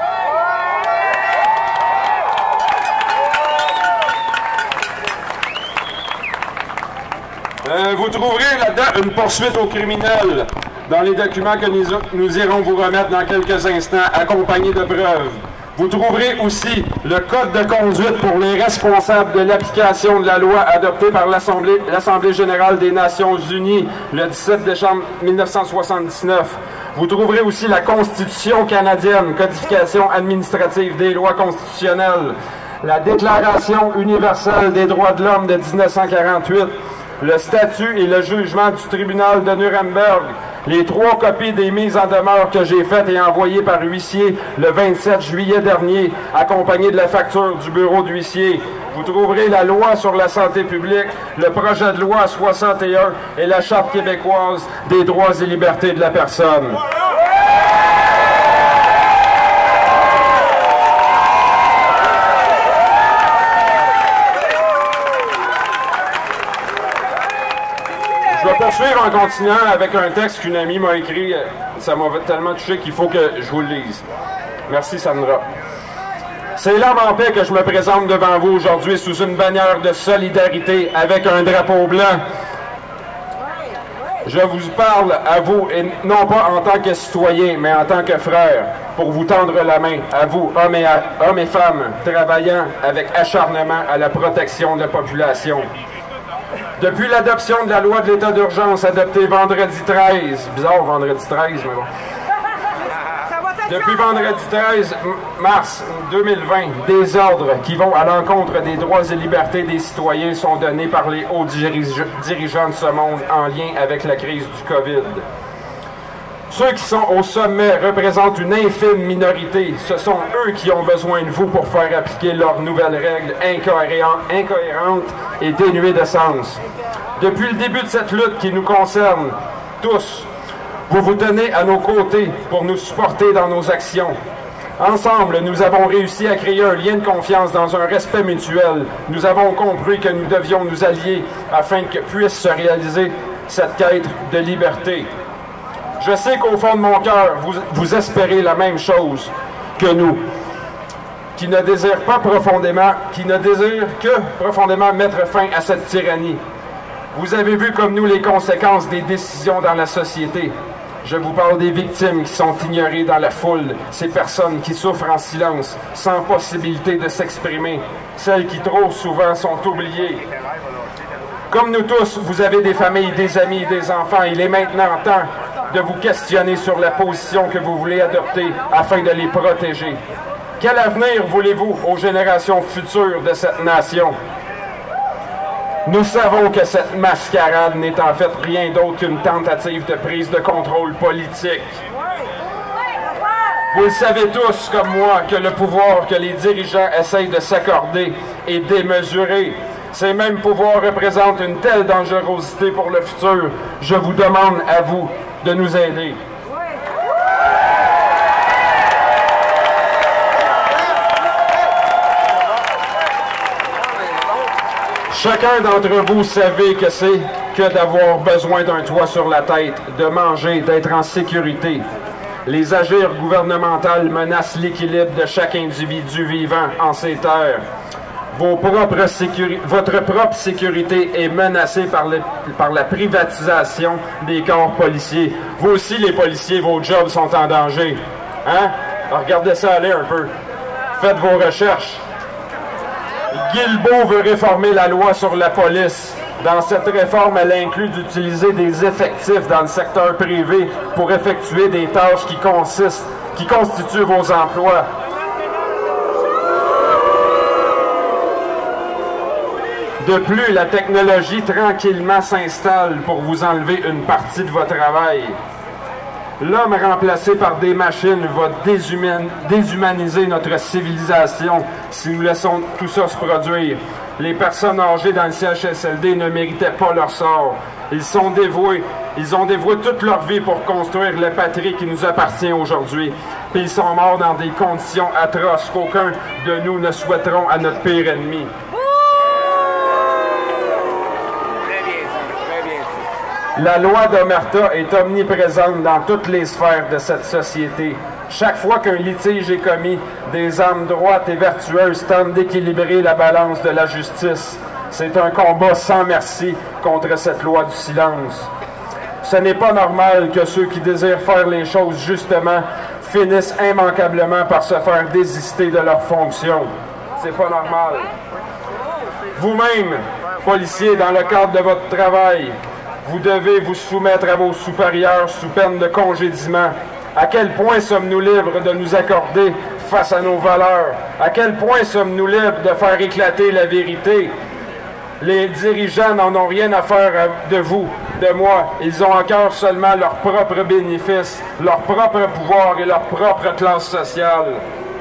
Vous trouverez là-dedans une poursuite aux criminels dans les documents que nous irons vous remettre dans quelques instants, accompagnés de preuves. Vous trouverez aussi le code de conduite pour les responsables de l'application de la loi adoptée par l'Assemblée générale des Nations unies le 17 décembre 1979. Vous trouverez aussi la Constitution canadienne, codification administrative des lois constitutionnelles, la Déclaration universelle des droits de l'homme de 1948, le statut et le jugement du tribunal de Nuremberg, les 3 copies des mises en demeure que j'ai faites et envoyées par huissier le 27 juillet dernier, accompagnées de la facture du bureau d'huissier. Vous trouverez la loi sur la santé publique, le projet de loi 61 et la Charte québécoise des droits et libertés de la personne. Je vais poursuivre en continuant avec un texte qu'une amie m'a écrit. Ça m'a tellement touché qu'il faut que je vous le lise. Merci, Sandra. C'est l'âme en paix que je me présente devant vous aujourd'hui sous une bannière de solidarité avec un drapeau blanc. Je vous parle à vous, et non pas en tant que citoyen, mais en tant que frère, pour vous tendre la main, à vous, hommes et femmes, travaillant avec acharnement à la protection de la population. Depuis l'adoption de la loi de l'état d'urgence adoptée vendredi 13, bizarre vendredi 13, mais bon. Depuis vendredi 13 mars 2020, des ordres qui vont à l'encontre des droits et libertés des citoyens sont donnés par les hauts dirigeants de ce monde en lien avec la crise du COVID. Ceux qui sont au sommet représentent une infime minorité. Ce sont eux qui ont besoin de vous pour faire appliquer leurs nouvelles règles incohérentes et dénuées de sens. Depuis le début de cette lutte qui nous concerne tous, vous vous tenez à nos côtés pour nous supporter dans nos actions. Ensemble, nous avons réussi à créer un lien de confiance dans un respect mutuel. Nous avons compris que nous devions nous allier afin que puisse se réaliser cette quête de liberté. Je sais qu'au fond de mon cœur, vous espérez la même chose que nous, qui ne désirent que profondément mettre fin à cette tyrannie. Vous avez vu comme nous les conséquences des décisions dans la société. Je vous parle des victimes qui sont ignorées dans la foule, ces personnes qui souffrent en silence, sans possibilité de s'exprimer, celles qui trop souvent sont oubliées. Comme nous tous, vous avez des familles, des amis, des enfants. Il est maintenant temps de vous questionner sur la position que vous voulez adopter afin de les protéger. Quel avenir voulez-vous aux générations futures de cette nation? Nous savons que cette mascarade n'est en fait rien d'autre qu'une tentative de prise de contrôle politique. Vous le savez tous, comme moi, que le pouvoir que les dirigeants essayent de s'accorder est démesuré. Ces mêmes pouvoirs représentent une telle dangerosité pour le futur. Je vous demande à vous de nous aider. Chacun d'entre vous savez que c'est que d'avoir besoin d'un toit sur la tête, de manger, d'être en sécurité. Les agirs gouvernementales menacent l'équilibre de chaque individu vivant en ces terres. Votre propre sécurité est menacée par la privatisation des corps policiers. Vous aussi, les policiers, vos jobs sont en danger. Hein? Alors, regardez ça aller un peu. Faites vos recherches. Guilbeault veut réformer la loi sur la police. Dans cette réforme, elle inclut d'utiliser des effectifs dans le secteur privé pour effectuer des tâches qui constituent vos emplois. De plus, la technologie tranquillement s'installe pour vous enlever une partie de votre travail. L'homme remplacé par des machines va déshumaniser notre civilisation si nous laissons tout ça se produire. Les personnes âgées dans le CHSLD ne méritaient pas leur sort. Ils ont dévoué toute leur vie pour construire la patrie qui nous appartient aujourd'hui. Puis ils sont morts dans des conditions atroces qu'aucun de nous ne souhaiteront à notre pire ennemi. La loi d'Omerta est omniprésente dans toutes les sphères de cette société. Chaque fois qu'un litige est commis, des âmes droites et vertueuses tentent d'équilibrer la balance de la justice. C'est un combat sans merci contre cette loi du silence. Ce n'est pas normal que ceux qui désirent faire les choses justement finissent immanquablement par se faire désister de leurs fonctions. C'est pas normal. Vous-même, policier, dans le cadre de votre travail, vous devez vous soumettre à vos supérieurs sous peine de congédiement. À quel point sommes-nous libres de nous accorder face à nos valeurs? À quel point sommes-nous libres de faire éclater la vérité? Les dirigeants n'en ont rien à faire de vous, de moi. Ils ont encore seulement leurs propres bénéfices, leur propre pouvoir et leur propre classe sociale.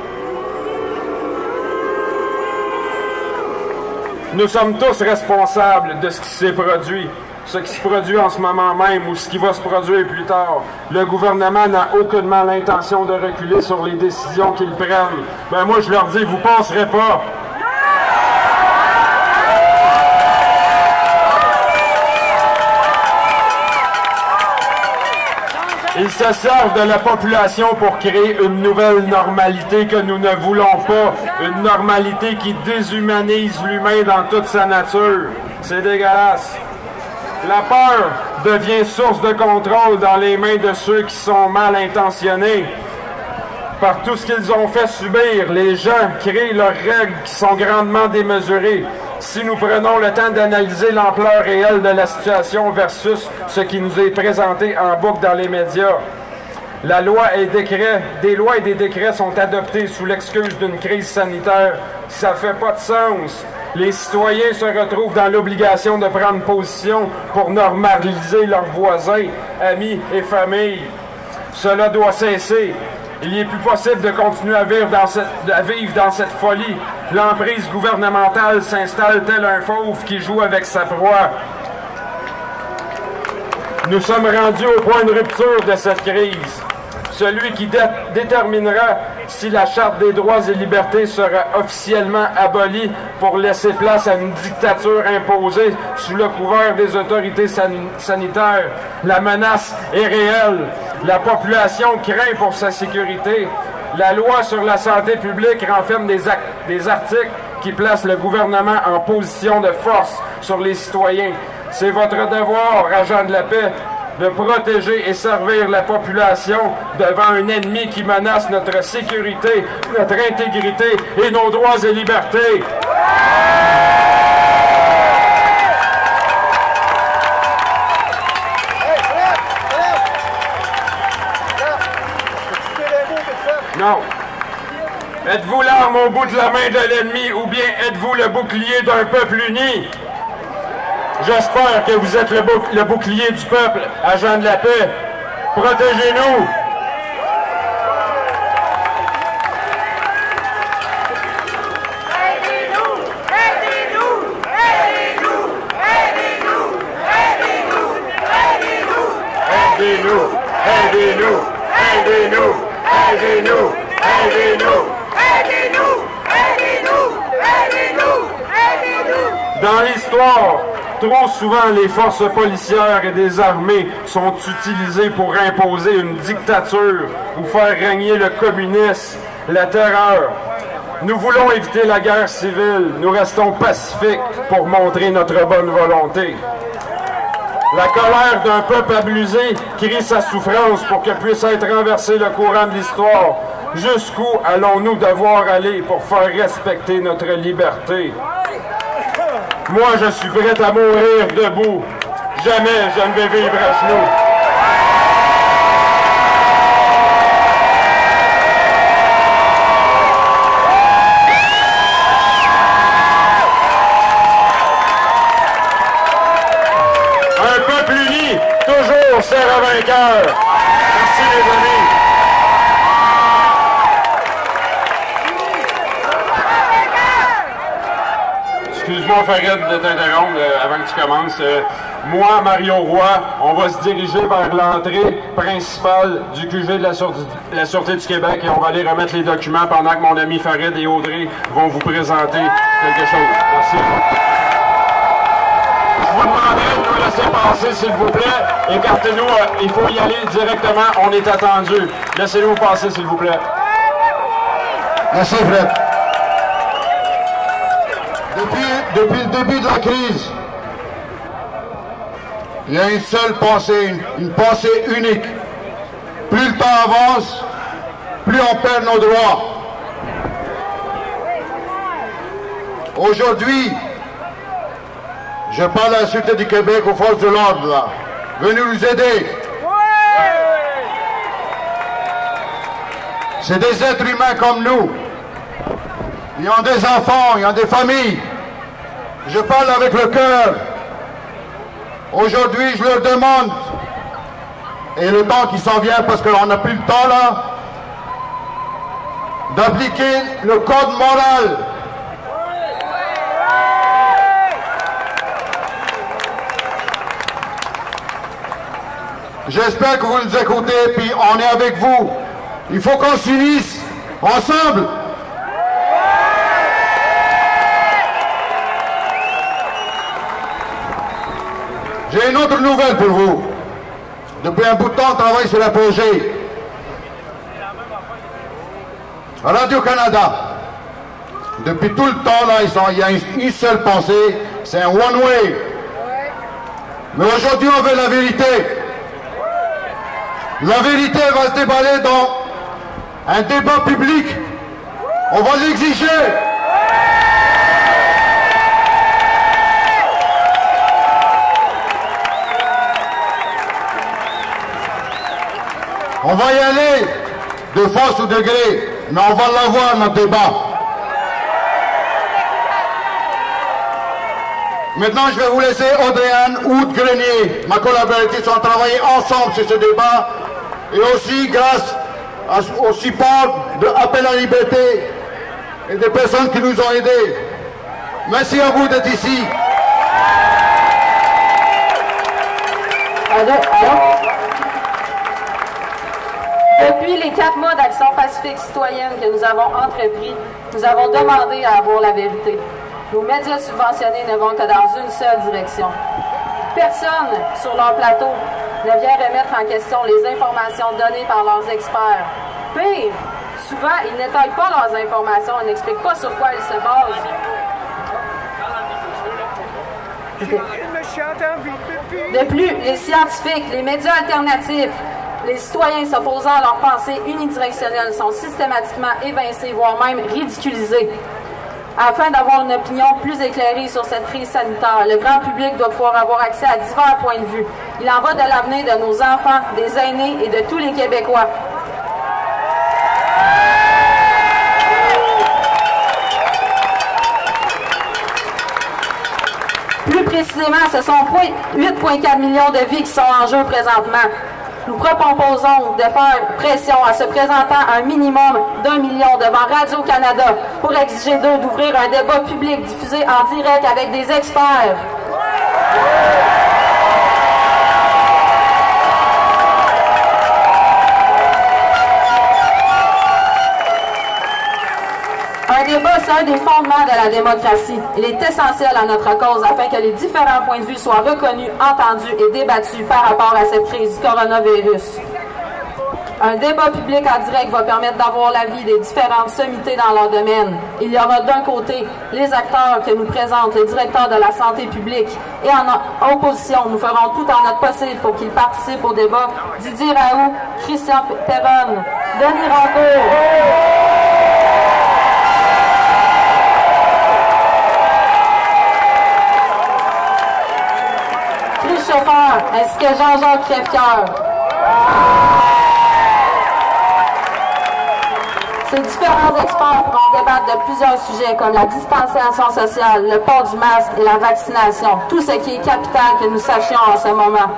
Nous sommes tous responsables de ce qui s'est produit, ce qui se produit en ce moment même ou ce qui va se produire plus tard. Le gouvernement n'a aucunement l'intention de reculer sur les décisions qu'ils prennent. Ben moi, je leur dis, vous passerez pas. Ils se servent de la population pour créer une nouvelle normalité que nous ne voulons pas. Une normalité qui déshumanise l'humain dans toute sa nature. C'est dégueulasse. La peur devient source de contrôle dans les mains de ceux qui sont mal intentionnés. Par tout ce qu'ils ont fait subir, les gens créent leurs règles qui sont grandement démesurées. Si nous prenons le temps d'analyser l'ampleur réelle de la situation versus ce qui nous est présenté en boucle dans les médias, des lois et des décrets sont adoptés sous l'excuse d'une crise sanitaire. Ça fait pas de sens. Les citoyens se retrouvent dans l'obligation de prendre position pour normaliser leurs voisins, amis et familles. Cela doit cesser. Il n'est plus possible de continuer à vivre dans cette folie. L'emprise gouvernementale s'installe tel un fauve qui joue avec sa proie. Nous sommes rendus au point de rupture de cette crise. Celui qui déterminera si la Charte des droits et libertés sera officiellement abolie pour laisser place à une dictature imposée sous le couvert des autorités sanitaires. La menace est réelle. La population craint pour sa sécurité. La loi sur la santé publique renferme des articles qui placent le gouvernement en position de force sur les citoyens. C'est votre devoir, agents de la paix, de protéger et servir la population devant un ennemi qui menace notre sécurité, notre intégrité et nos droits et libertés. Non. Êtes-vous l'arme au bout de la main de l'ennemi ou bien êtes-vous le bouclier d'un peuple uni? J'espère que vous êtes le bouclier du peuple, agents de la paix. Protégez-nous! Aidez-nous! Aidez-nous! Aidez-nous! Aidez-nous! Aidez-nous! Aidez-nous! Aidez-nous! Aidez-nous! Aidez-nous! Dans l'histoire, trop souvent les forces policières et des armées sont utilisées pour imposer une dictature ou faire régner le communisme, la terreur. Nous voulons éviter la guerre civile. Nous restons pacifiques pour montrer notre bonne volonté. La colère d'un peuple abusé crie sa souffrance pour que puisse être renversé le courant de l'histoire. Jusqu'où allons-nous devoir aller pour faire respecter notre liberté? Moi, je suis prêt à mourir debout. Jamais je ne vais vivre à genoux. Un peuple uni, toujours sert à vainqueur. Merci les amis. Excuse-moi, Farid, de t'interrompre avant que tu commences. Moi, Mario Roy, on va se diriger vers l'entrée principale du QG de la Sûreté du Québec et on va aller remettre les documents pendant que mon ami Farid et Audrey vont vous présenter quelque chose. Merci. Je vous demanderai de nous laisser passer, s'il vous plaît. Écartez-nous, il faut y aller directement, on est attendu. Laissez-nous passer, s'il vous plaît. Merci, Fred. Depuis le début de la crise, il y a une seule pensée, une pensée unique. Plus le temps avance, plus on perd nos droits. Aujourd'hui, je parle à la Sûreté du Québec, aux forces de l'ordre, là. Venez nous aider. C'est des êtres humains comme nous. Ils ont des enfants, ils ont des familles. je parle avec le cœur. Aujourd'hui, je leur demande, et le temps qui s'en vient, parce qu'on n'a plus le temps là, d'appliquer le code moral. J'espère que vous nous écoutez, puis on est avec vous. Il faut qu'on s'unisse ensemble. J'ai une autre nouvelle pour vous. Depuis un bout de temps, on travaille sur un projet. Radio-Canada. Depuis tout le temps, là, il y a une seule pensée, c'est un one-way. Mais aujourd'hui, on veut la vérité. La vérité va se déballer dans un débat public. On va l'exiger. On va y aller de force ou de gré, mais on va l'avoir, notre débat. Maintenant, je vais vous laisser Audrey-Anne Houde-Grenier, ma collaboratrice. On va travailler ensemble sur ce débat et aussi grâce au support de Appel à la liberté et des personnes qui nous ont aidés. Merci à vous d'être ici. Depuis les 4 mois d'action pacifique citoyenne que nous avons entrepris, nous avons demandé à avoir la vérité. Nos médias subventionnés ne vont que dans une seule direction. Personne sur leur plateau ne vient remettre en question les informations données par leurs experts. Pire, souvent, ils n'étayent pas leurs informations et n'expliquent pas sur quoi ils se basent. De plus, les scientifiques, les médias alternatifs, les citoyens s'opposant à leurs pensées unidirectionnelles sont systématiquement évincés, voire même ridiculisés. Afin d'avoir une opinion plus éclairée sur cette crise sanitaire, le grand public doit pouvoir avoir accès à divers points de vue. Il en va de l'avenir de nos enfants, des aînés et de tous les Québécois. Plus précisément, ce sont 8,4 millions de vies qui sont en jeu présentement. Nous proposons de faire pression à se présentant un minimum d'1 million devant Radio-Canada pour exiger d'eux d'ouvrir un débat public diffusé en direct avec des experts. Un débat, c'est un des fondements de la démocratie. Il est essentiel à notre cause afin que les différents points de vue soient reconnus, entendus et débattus par rapport à cette crise du coronavirus. Un débat public en direct va permettre d'avoir l'avis des différentes sommités dans leur domaine. Il y aura d'un côté les acteurs que nous présente le directeur de la santé publique et en opposition, nous ferons tout en notre possible pour qu'ils participent au débat. Didier Raoult, Christian Perron, Denis Rancourt. Chauffeur, ainsi que Jean-Jacques Crèvecoeur. Ces différents experts pourront débattre de plusieurs sujets comme la distanciation sociale, le port du masque et la vaccination. Tout ce qui est capital que nous sachions en ce moment.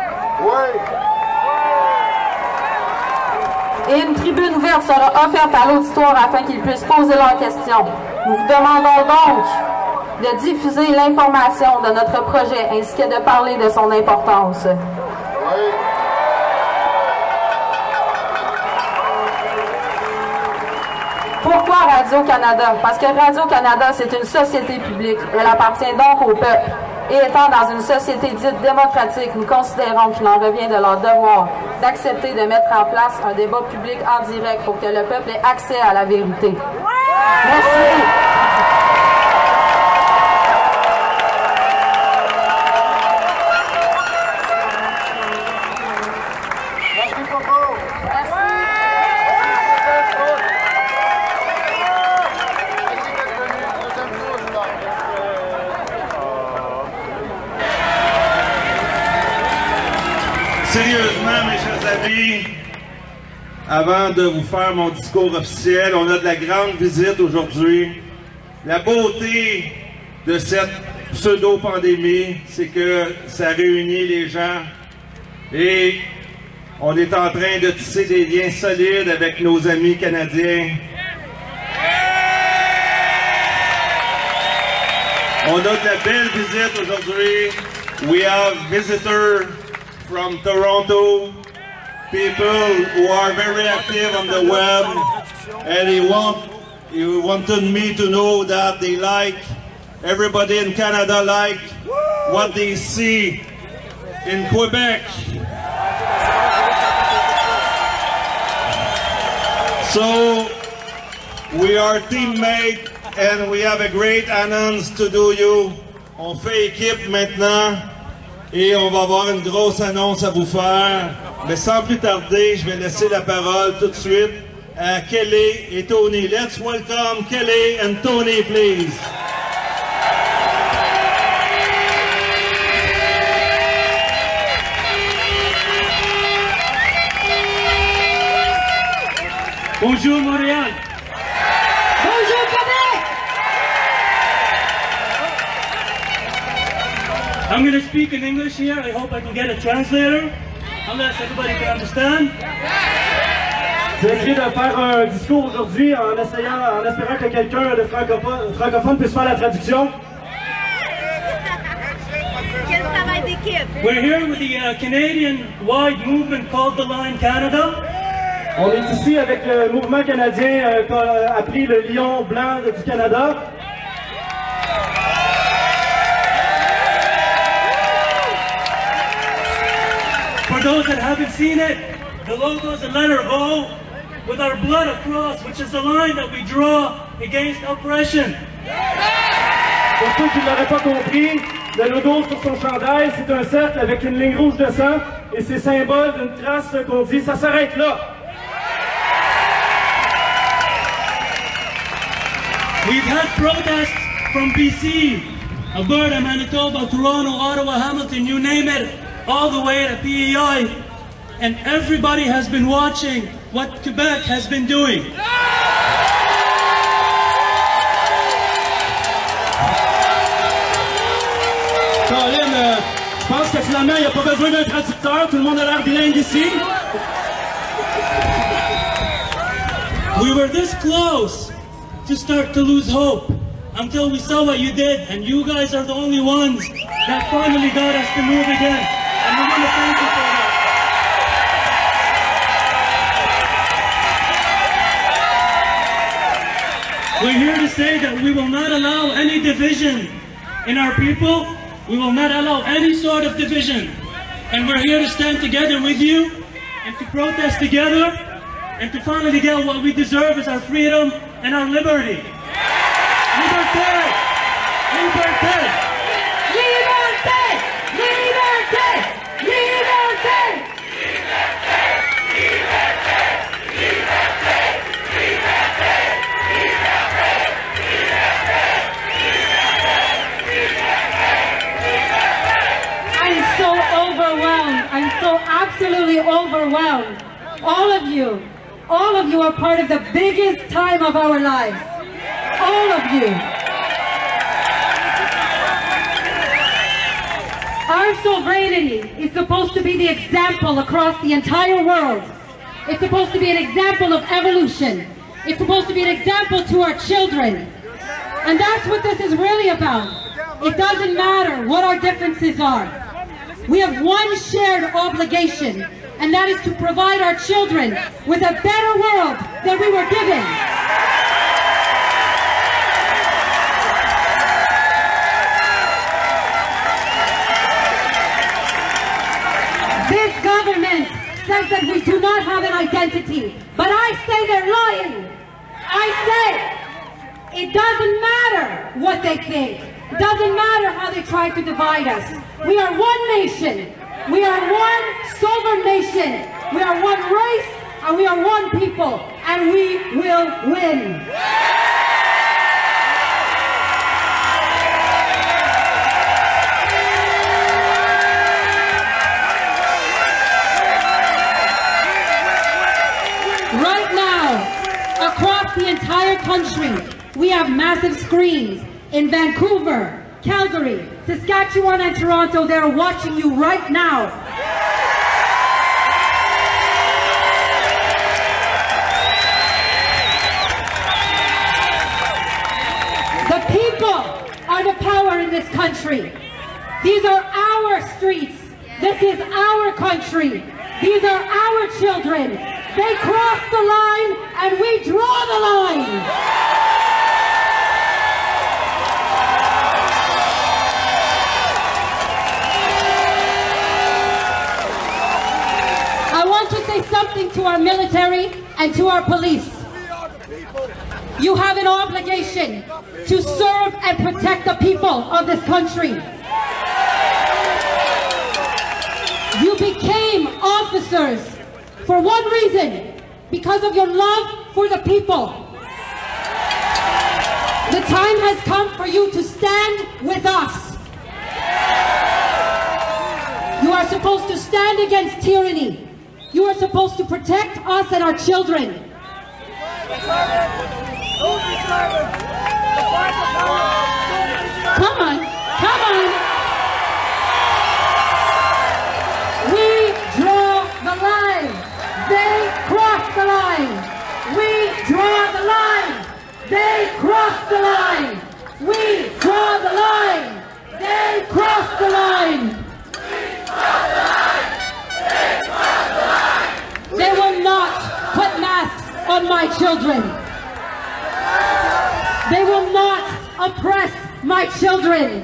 Et une tribune ouverte sera offerte à l'auditoire afin qu'ils puissent poser leurs questions. Nous vous demandons donc de diffuser l'information de notre projet ainsi que de parler de son importance. Pourquoi Radio-Canada? Parce que Radio-Canada, c'est une société publique. Elle appartient donc au peuple. Et étant dans une société dite démocratique, nous considérons qu'il en revient de leur devoir d'accepter de mettre en place un débat public en direct pour que le peuple ait accès à la vérité. Merci. Sérieusement, mes chers amis, avant de vous faire mon discours officiel, on a de la grande visite aujourd'hui. La beauté de cette pseudo-pandémie, c'est que ça réunit les gens et on est en train de tisser des liens solides avec nos amis canadiens. On a de la belle visite aujourd'hui. We have visitors from Toronto, people who are very active on the web, and he wanted me to know that they like, everybody in Canada like what they see in Quebec. So, we are teammates and we have a great announcement to do you. On fait équipe maintenant et on va avoir une grosse annonce à vous faire. Mais sans plus tarder, je vais laisser la parole tout de suite à Kelly et Tony. Let's welcome Kelly and Tony, please. Bonjour Montréal. Bonjour Québec. I'm going to speak in English here. I hope I can get a translator, unless everybody can understand. J'ai essayé de faire un discours aujourd'hui en espérant que quelqu'un de francophone puisse faire la traduction. Quel travail d'équipe. We're here with the Canadian-wide movement called The Line Canada. On est ici avec le mouvement canadien appelé le Lion Blanc du Canada. For those that haven't seen it, the logo is a letter O with our blood across, which is the line that we draw against oppression. Pour ceux qui ne l'auraient pas compris, le logo sur son chandail, c'est un cercle avec une ligne rouge de sang et c'est symbole d'une trace qu'on dit « ça s'arrête là ». We've had protests from BC, Alberta, Manitoba, Toronto, Ottawa, Hamilton, you name it, all the way to PEI, and everybody has been watching what Quebec has been doing. Colin, je pense que finalement, il n'y a pas besoin d'un traducteur, tout le monde a l'air bilingue ici. We were this close to start to lose hope until we saw what you did, and you guys are the only ones that finally got us to move again, and we want to thank you for that. We're here to say that we will not allow any division in our people. We will not allow any sort of division, and we're here to stand together with you and to protest together and to finally get what we deserve is our freedom and our liberty. Liberté! Liberté! Liberté! Liberté! Liberté! I'm so overwhelmed. I'm so absolutely overwhelmed. All of you are part of the biggest time of our lives. All of you. Our sovereignty is supposed to be the example across the entire world. It's supposed to be an example of evolution. It's supposed to be an example to our children. And that's what this is really about. It doesn't matter what our differences are. We have one shared obligation, and that is to provide our children with a better world than we were given. This government says that we do not have an identity, but I say they're lying. I say it doesn't matter what they think. It doesn't matter how they try to divide us. We are one nation. We are one sovereign nation. We are one race, and we are one people, and we will win. Right now, across the entire country, we have massive screens in Vancouver, Calgary, Saskatchewan, and Toronto, they're watching you right now. The people are the power in this country. These are our streets. This is our country. These are our children. They cross the line and we draw the line. I want to say something to our military and to our police. You have an obligation to serve and protect the people of this country. You became officers for one reason, because of your love for the people. The time has come for you to stand with us. You are supposed to stand against tyranny. You are supposed to protect us and our children. Come on, come on. We draw the line. They cross the line. We draw the line. They cross the line. We draw the line. They cross the line. They will not put masks on my children. They will not oppress my children.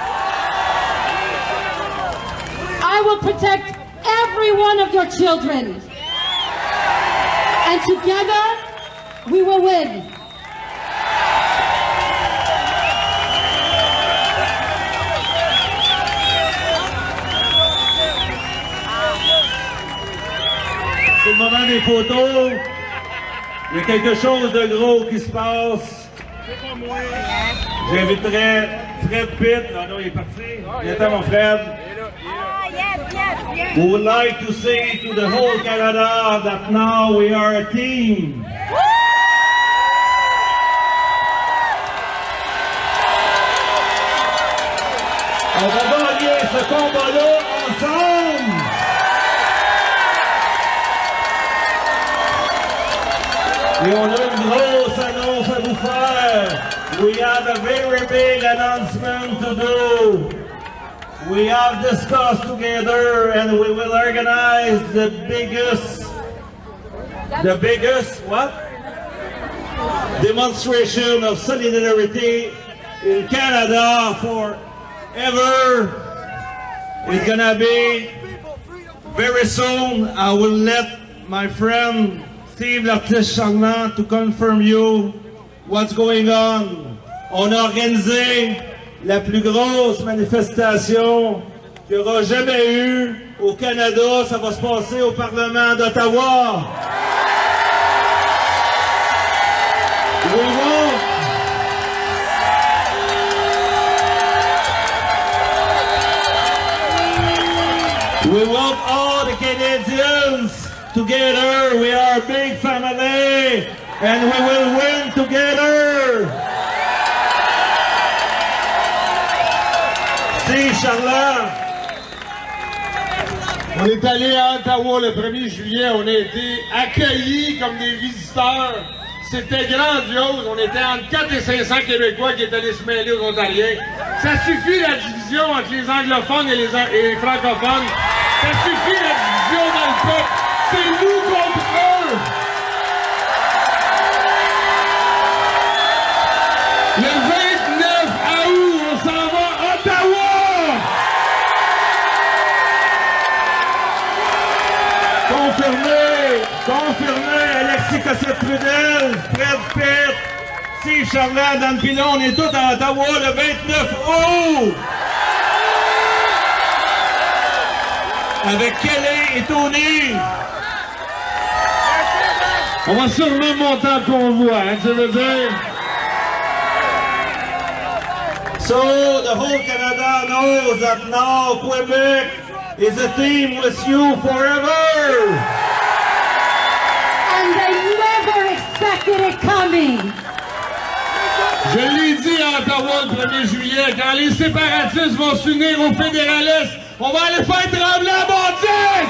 I will protect every one of your children. And together, we will win. C'est le moment des photos. Il y a quelque chose de gros qui se passe. J'inviterai Fred Pitt. Ah non, il est parti. Viens-t'en, mon Fred. We would like to say to the whole Canada that now we are a team. On va gagner ce combat-là ensemble. Et on a une grosse annonce à vous faire. We have a very big announcement to do. We have discussed together and we will organize the biggest what? Demonstration of solidarity in Canada forever. It's gonna be very soon. I will let my friend Steve Lartiste-Charland to confirm you what's going on. On a organisé la plus grosse manifestation qu'il y aura jamais eu au Canada. Ça va se passer au Parlement d'Ottawa. We want all the Canadians together. We are a big family and we will win together. Si, Charland. On est allé à Ottawa le 1er juillet, on a été accueillis comme des visiteurs. C'était grandiose, on était entre 400 et 500 Québécois qui étaient allés se mêler aux Ontariens. Ça suffit la division entre les anglophones et les francophones. Ça suffit la division dans le peuple. C'est nous contre eux. Le 29 août, on s'en va à Ottawa. Confirmé, Alexis Cossette-Trudel, Fred Pitt, Steve Charland, Dan Pilon, on est tous à Ottawa le 29 août. Avec Kelly et Tony. On va sûrement monter en convoi, hein, tu veux dire? So the whole Canada knows that now Quebec is a team with you forever. And they never expected it coming. Je l'ai dit dit à Ottawa le 1er juillet, quand les séparatistes vont s'unir aux fédéralistes, on va aller faire trembler la bâtisse!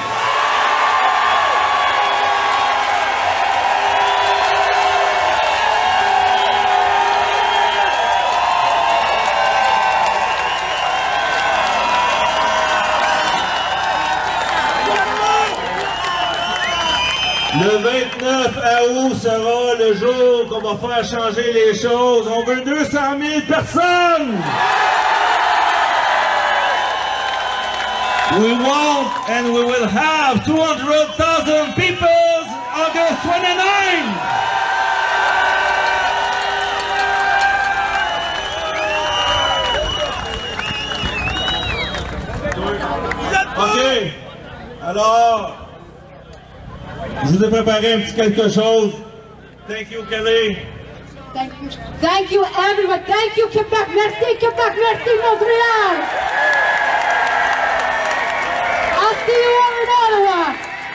Le 29 août sera le jour qu'on va faire changer les choses. On veut 200 000 personnes! We want and we will have 200,000 people August 29! OK. Alors... je vous ai préparé un petit quelque chose. Thank you, Kelly. Thank you, everyone. Thank you, Québec. Merci, Québec. Merci, Montréal. I'll see you all in Ottawa.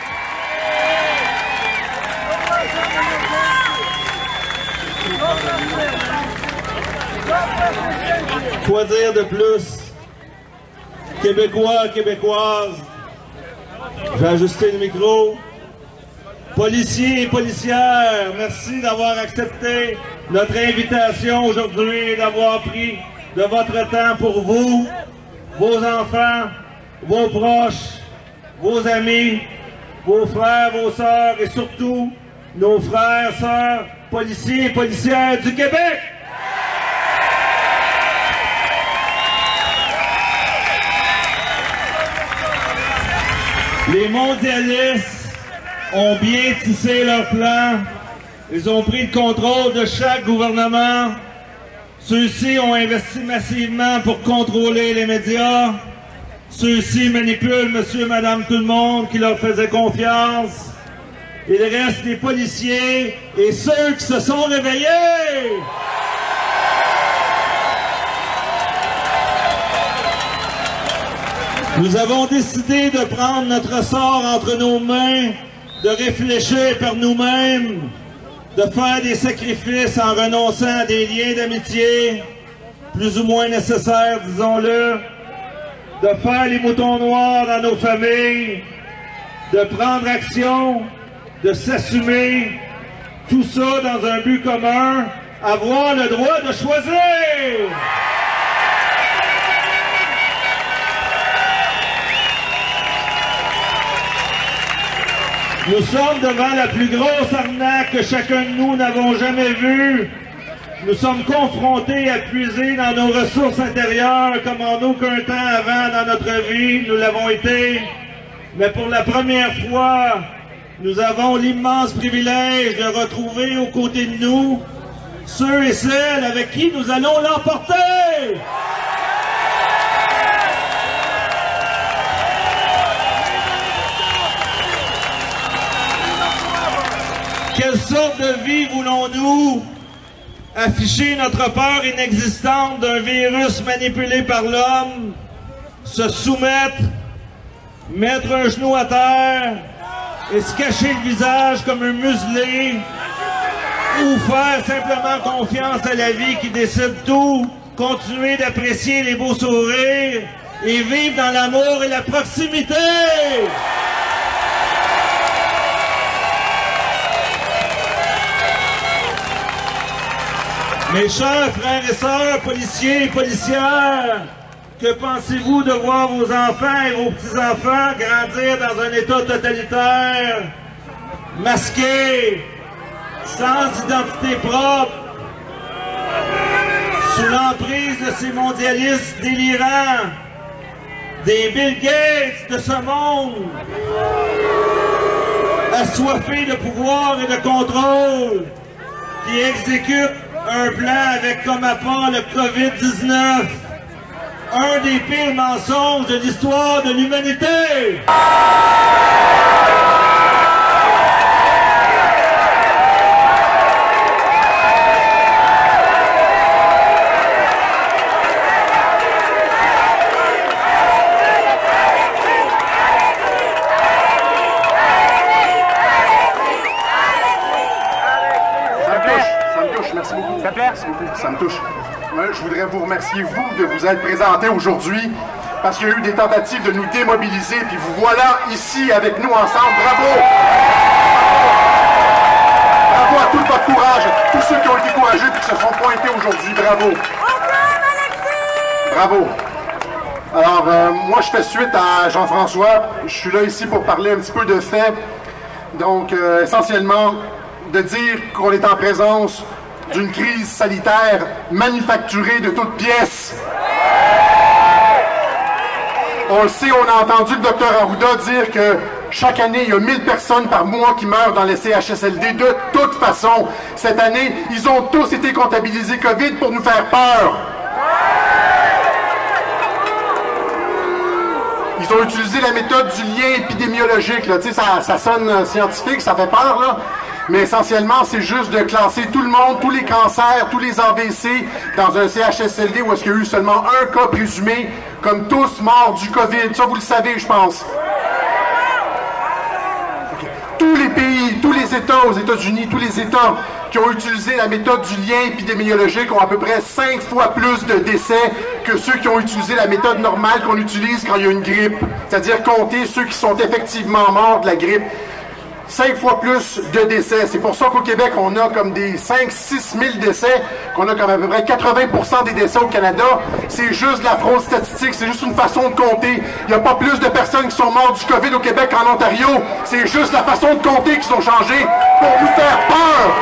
Quoi dire de plus? Québécois, Québécoises. Je vais ajuster le micro. Policiers et policières, merci d'avoir accepté notre invitation aujourd'hui et d'avoir pris de votre temps pour vous, vos enfants, vos proches, vos amis, vos frères, vos sœurs et surtout nos frères, sœurs, policiers et policières du Québec. Les mondialistes ont bien tissé leur plan. Ils ont pris le contrôle de chaque gouvernement. Ceux-ci ont investi massivement pour contrôler les médias. Ceux-ci manipulent monsieur, madame, tout le monde qui leur faisait confiance. Il reste les policiers et ceux qui se sont réveillés. Nous avons décidé de prendre notre sort entre nos mains, de réfléchir par nous-mêmes, de faire des sacrifices en renonçant à des liens d'amitié, plus ou moins nécessaires, disons-le, de faire les moutons noirs dans nos familles, de prendre action, de s'assumer, tout ça dans un but commun, avoir le droit de choisir! Nous sommes devant la plus grosse arnaque que chacun de nous n'avons jamais vue. Nous sommes confrontés à puiser dans nos ressources intérieures comme en aucun temps avant dans notre vie, nous l'avons été. Mais pour la première fois, nous avons l'immense privilège de retrouver aux côtés de nous ceux et celles avec qui nous allons l'emporter. Quelle sorte de vie voulons-nous? Afficher notre peur inexistante d'un virus manipulé par l'homme, se soumettre, mettre un genou à terre et se cacher le visage comme un muselé, ou faire simplement confiance à la vie qui décide tout, continuer d'apprécier les beaux sourires et vivre dans l'amour et la proximité. Mes chers frères et sœurs, policiers et policières, que pensez-vous de voir vos enfants et vos petits-enfants grandir dans un État totalitaire, masqués, sans identité propre, sous l'emprise de ces mondialistes délirants, des Bill Gates de ce monde, assoiffés de pouvoir et de contrôle, qui exécutent un plan avec comme appât le COVID-19, un des pires mensonges de l'histoire de l'humanité. Merci beaucoup. Ça me touche. Je voudrais vous remercier, vous, de vous être présentés aujourd'hui, parce qu'il y a eu des tentatives de nous démobiliser, puis vous voilà ici avec nous ensemble. Bravo! Bravo à tout votre courage, à tous ceux qui ont été courageux et qui se sont pointés aujourd'hui. Bravo! Bravo! Alors, moi, je fais suite à Jean-François. Je suis là ici pour parler un petit peu de faits. Donc, essentiellement, de dire qu'on est en présence d'une crise sanitaire manufacturée de toutes pièces. On le sait, on a entendu le Dr Arruda dire que chaque année, il y a 1000 personnes par mois qui meurent dans les CHSLD. De toute façon, cette année, ils ont tous été comptabilisés COVID pour nous faire peur. Ils ont utilisé la méthode du lien épidémiologique. Là. Tu sais, ça sonne scientifique, ça fait peur, là. Mais essentiellement, c'est juste de classer tout le monde, tous les cancers, tous les AVC dans un CHSLD où est-ce qu'il y a eu seulement un cas présumé, comme tous morts du COVID. Ça, vous le savez, je pense. Okay. Tous les pays, tous les États aux États-Unis, tous les États qui ont utilisé la méthode du lien épidémiologique ont à peu près 5 fois plus de décès que ceux qui ont utilisé la méthode normale qu'on utilise quand il y a une grippe. C'est-à-dire compter ceux qui sont effectivement morts de la grippe. 5 fois plus de décès. C'est pour ça qu'au Québec, on a comme des 5-6 000 décès, qu'on a comme à peu près 80% des décès au Canada. C'est juste de la fraude statistique, c'est juste une façon de compter. Il n'y a pas plus de personnes qui sont mortes du COVID au Québec qu'en Ontario. C'est juste la façon de compter qui sont changées pour nous faire peur.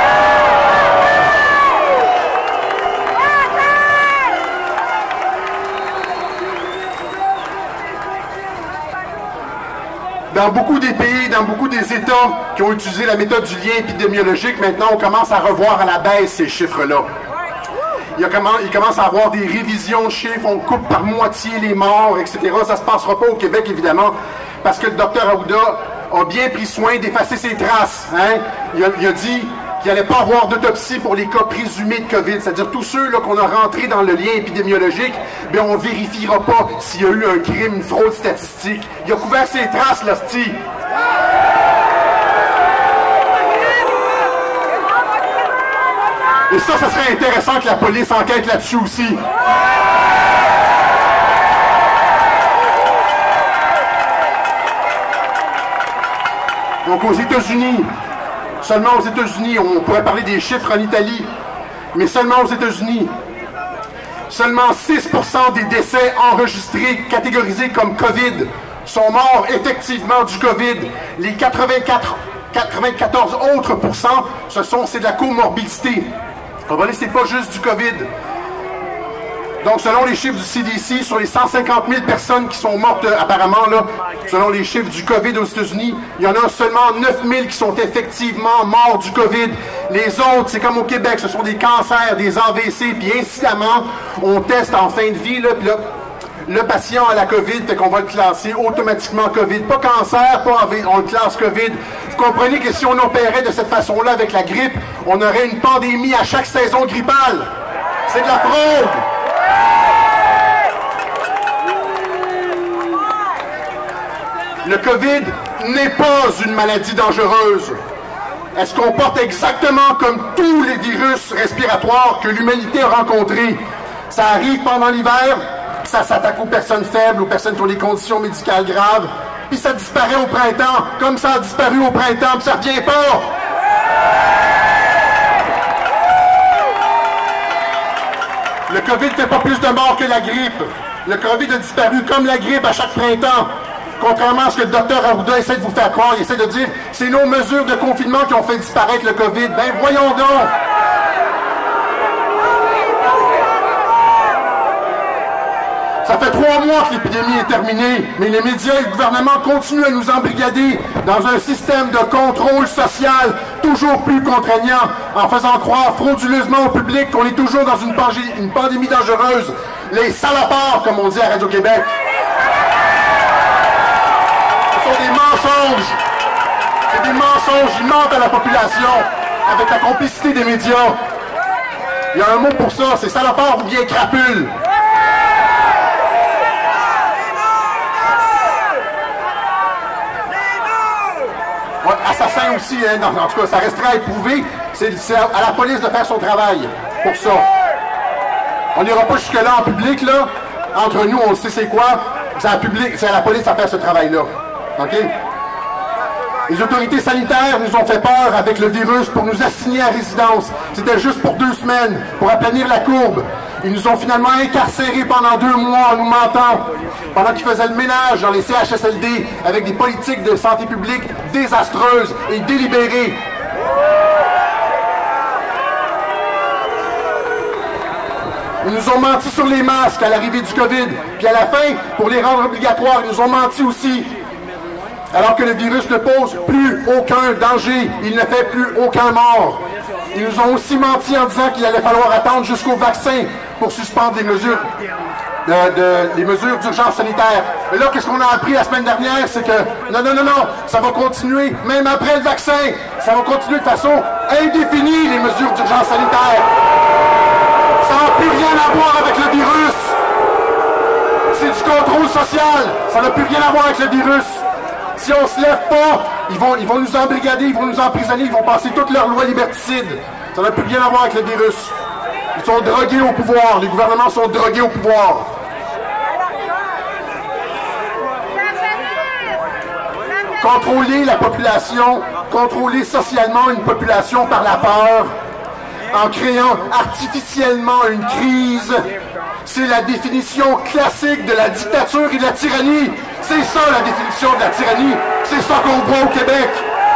Dans beaucoup des pays, dans beaucoup des États qui ont utilisé la méthode du lien épidémiologique, maintenant on commence à revoir à la baisse ces chiffres-là. Il commence à avoir des révisions de chiffres, on coupe par moitié les morts, etc. Ça ne se passera pas au Québec, évidemment, parce que le Dr Arruda a bien pris soin d'effacer ses traces. Hein? Il a dit qu'il n'allait pas avoir d'autopsie pour les cas présumés de COVID, c'est-à-dire tous ceux qu'on a rentrés dans le lien épidémiologique, bien, on ne vérifiera pas s'il y a eu un crime, une fraude statistique. Il a couvert ses traces, l'hostie. Et ça serait intéressant que la police enquête là-dessus aussi. Donc aux États-Unis, seulement aux États-Unis, on pourrait parler des chiffres en Italie, mais seulement aux États-Unis, seulement 6% des décès enregistrés, catégorisés comme COVID, sont morts effectivement du COVID. Les 94 autres pourcents, c'est de la comorbidité. C'est pas juste du COVID. Donc, selon les chiffres du CDC, sur les 150 000 personnes qui sont mortes, apparemment, là, selon les chiffres du COVID aux États-Unis, il y en a seulement 9 000 qui sont effectivement morts du COVID. Les autres, c'est comme au Québec, ce sont des cancers, des AVC, puis incidemment, on teste en fin de vie, là, puis là, le patient a la COVID, fait qu'on va le classer automatiquement COVID. Pas cancer, pas AVC, on le classe COVID. Vous comprenez que si on opérait de cette façon-là avec la grippe, on aurait une pandémie à chaque saison grippale. C'est de la fraude! Le COVID n'est pas une maladie dangereuse. Elle se comporte exactement comme tous les virus respiratoires que l'humanité a rencontrés. Ça arrive pendant l'hiver, ça s'attaque aux personnes faibles, aux personnes qui ont des conditions médicales graves, puis ça disparaît au printemps, comme ça a disparu au printemps, puis ça revient pas. Le COVID fait pas plus de morts que la grippe. Le COVID a disparu comme la grippe à chaque printemps. Contrairement à ce que le Dr Arruda essaie de vous faire croire, il essaie de dire c'est nos mesures de confinement qui ont fait disparaître le COVID. Ben voyons donc! Ça fait 3 mois que l'épidémie est terminée, mais les médias et le gouvernement continuent à nous embrigader dans un système de contrôle social toujours plus contraignant, en faisant croire frauduleusement au public qu'on est toujours dans une pandémie dangereuse. Les salopards, comme on dit à Radio-Québec. Des mensonges. C'est des mensonges. Ils mentent à la population avec la complicité des médias. Il y a un mot pour ça, c'est salopard ou bien crapule. Ouais, assassin aussi, hein, en tout cas, ça restera à éprouver. C'est à la police de faire son travail pour ça. On n'ira pas jusque-là en public, là. Entre nous, on le sait c'est quoi. C'est à la police à faire ce travail-là. OK? Les autorités sanitaires nous ont fait peur avec le virus pour nous assigner à résidence. C'était juste pour 2 semaines, pour aplanir la courbe. Ils nous ont finalement incarcérés pendant 2 mois en nous mentant, pendant qu'ils faisaient le ménage dans les CHSLD avec des politiques de santé publique désastreuses et délibérées. Ils nous ont menti sur les masques à l'arrivée du COVID. Puis à la fin, pour les rendre obligatoires, ils nous ont menti aussi. Alors que le virus ne pose plus aucun danger, il ne fait plus aucun mort. Ils nous ont aussi menti en disant qu'il allait falloir attendre jusqu'au vaccin pour suspendre les mesures d'urgence sanitaire. Et là, qu'est-ce qu'on a appris la semaine dernière? C'est que non, ça va continuer, même après le vaccin. Ça va continuer de façon indéfinie, les mesures d'urgence sanitaire. Ça n'a plus rien à voir avec le virus. C'est du contrôle social. Ça n'a plus rien à voir avec le virus. Si on ne se lève pas, ils vont nous embrigader, ils vont nous emprisonner, ils vont passer toutes leurs lois liberticides. Ça n'a plus rien à voir avec le virus. Ils sont drogués au pouvoir. Les gouvernements sont drogués au pouvoir. Contrôler la population, contrôler socialement une population par la peur, en créant artificiellement une crise, c'est la définition classique de la dictature et de la tyrannie. C'est ça la définition de la tyrannie. C'est ça qu'on voit au Québec.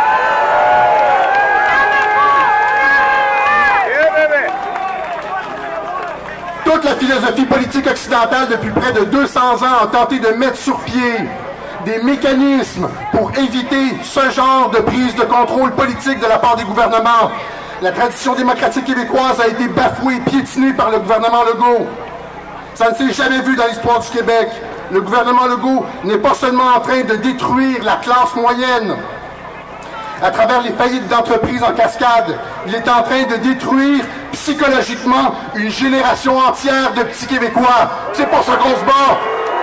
Toute la philosophie politique occidentale depuis près de 200 ans a tenté de mettre sur pied des mécanismes pour éviter ce genre de prise de contrôle politique de la part des gouvernements. La tradition démocratique québécoise a été bafouée, piétinée par le gouvernement Legault. Ça ne s'est jamais vu dans l'histoire du Québec. Le gouvernement Legault n'est pas seulement en train de détruire la classe moyenne à travers les faillites d'entreprises en cascade, il est en train de détruire psychologiquement une génération entière de petits Québécois. C'est pour ça qu'on se bat.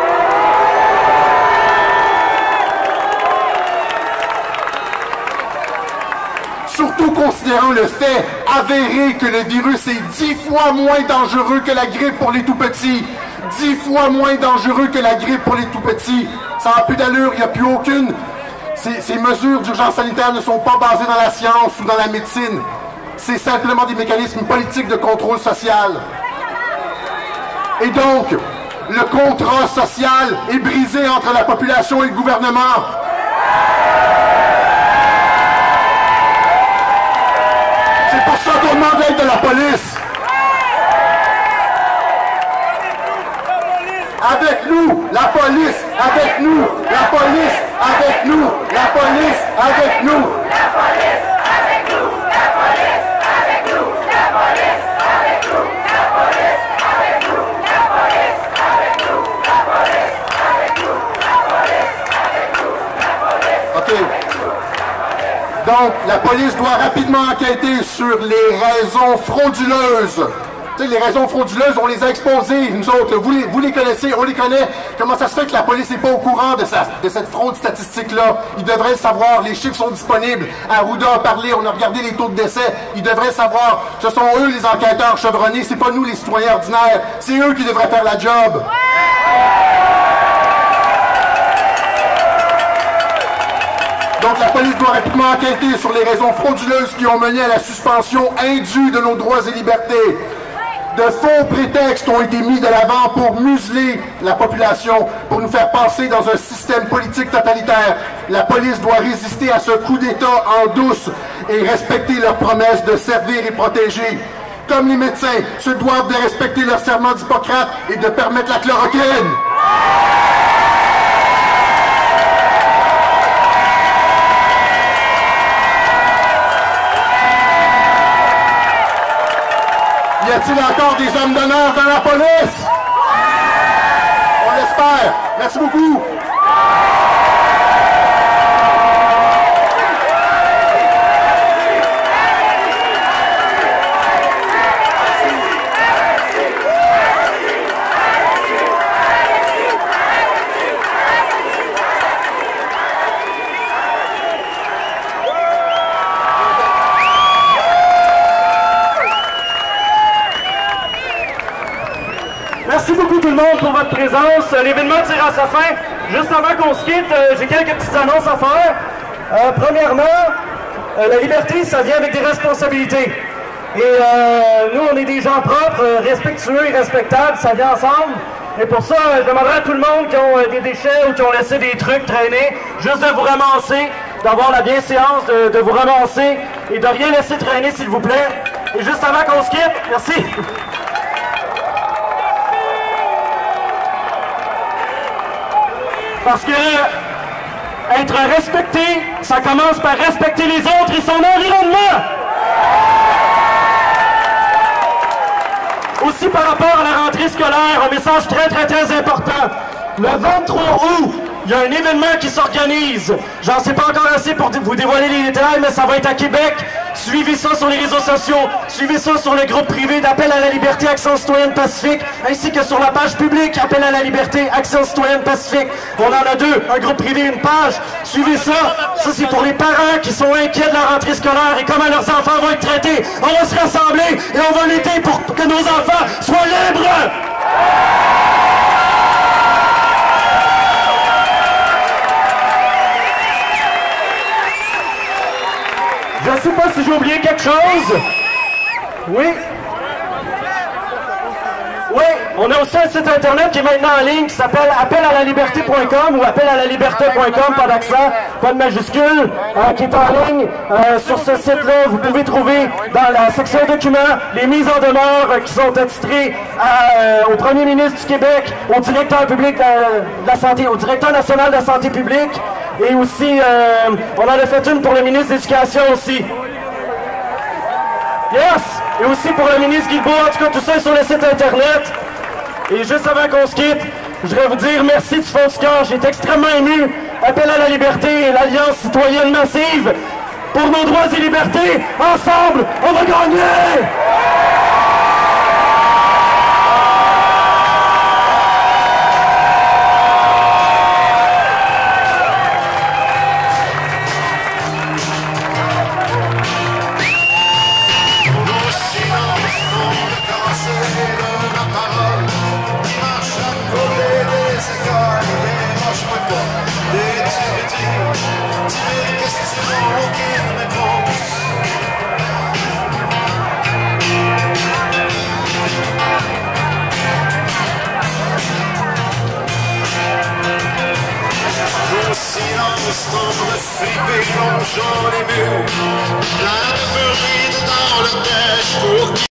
Surtout considérant le fait avéré que le virus est 10 fois moins dangereux que la grippe pour les tout-petits. 10 fois moins dangereux que la grippe pour les tout-petits. Ça n'a plus d'allure, il n'y a plus aucune. Ces mesures d'urgence sanitaire ne sont pas basées dans la science ou dans la médecine. C'est simplement des mécanismes politiques de contrôle social. Et donc, le contrat social est brisé entre la population et le gouvernement. C'est pour ça qu'on demande l'aide de la police. Avec nous, la police, avec nous, la police, avec nous, la police, avec nous. La police, avec nous, la police, avec nous, la police, avec nous, la police, avec nous, la police, avec nous, la police, avec nous, la police, avec nous, la police. OK. Donc, la police doit rapidement enquêter sur les raisons frauduleuses. Les raisons frauduleuses, on les a exposées, nous autres. Vous les connaissez, on les connaît. Comment ça se fait que la police n'est pas au courant de cette fraude statistique-là? Ils devraient le savoir. Les chiffres sont disponibles. Arruda a parlé, on a regardé les taux de décès. Ils devraient le savoir. Ce sont eux les enquêteurs chevronnés, c'est pas nous les citoyens ordinaires. C'est eux qui devraient faire la job. Donc la police doit rapidement enquêter sur les raisons frauduleuses qui ont mené à la suspension indue de nos droits et libertés. De faux prétextes ont été mis de l'avant pour museler la population, pour nous faire passer dans un système politique totalitaire. La police doit résister à ce coup d'État en douce et respecter leurs promesses de servir et protéger. Comme les médecins se doivent de respecter leur serment d'Hippocrate et de permettre la chloroquine. Y a-t-il encore des hommes d'honneur dans la police? On l'espère. Merci beaucoup. beaucoup tout le monde pour votre présence. L'événement tire à sa fin. Juste avant qu'on se quitte, j'ai quelques petites annonces à faire. Premièrement, la liberté, ça vient avec des responsabilités. Et nous, on est des gens propres, respectueux et respectables, ça vient ensemble. Et pour ça, je demanderai à tout le monde qui ont des déchets ou qui ont laissé des trucs traîner, juste de vous ramasser, d'avoir la bienséance de vous ramasser et de rien laisser traîner, s'il vous plaît. Et juste avant qu'on se quitte, merci. Parce que être respecté, ça commence par respecter les autres et son environnement. Aussi par rapport à la rentrée scolaire, un message très important. Le 23 août, il y a un événement qui s'organise. J'en sais pas encore assez pour vous dévoiler les détails, mais ça va être à Québec. Suivez ça sur les réseaux sociaux, suivez ça sur le groupe privé d'Appel à la liberté Action citoyenne Pacifique, ainsi que sur la page publique Appel à la liberté Action citoyenne Pacifique. On en a deux, un groupe privé, une page. Suivez ça. Ça, c'est pour les parents qui sont inquiets de la rentrée scolaire et comment leurs enfants vont être traités. On va se rassembler et on va lutter pour que nos enfants soient libres. Je ne sais pas si j'ai oublié quelque chose. Oui. Oui, on a aussi un site internet qui est maintenant en ligne qui s'appelle appelalaLiberté.com ou appelalaLiberté.com, pas d'accent, pas de majuscule, qui est en ligne. Sur ce site-là, vous pouvez trouver dans la section documents les mises en demeure qui sont attitrées au premier ministre du Québec, au directeur public de la santé, au directeur national de la santé publique, et aussi, on en a fait une pour le ministre de l'Éducation aussi. Yes! Et aussi pour le ministre Guilbeault, en tout cas tout ça est sur le site internet. Et juste avant qu'on se quitte, je voudrais vous dire merci du fond du cœur, j'ai été extrêmement ému. Appel à la liberté et l'Alliance citoyenne massive pour nos droits et libertés. Ensemble, on va gagner! Sombre flipper plongeant les murs, plein de bruit dans le neige pour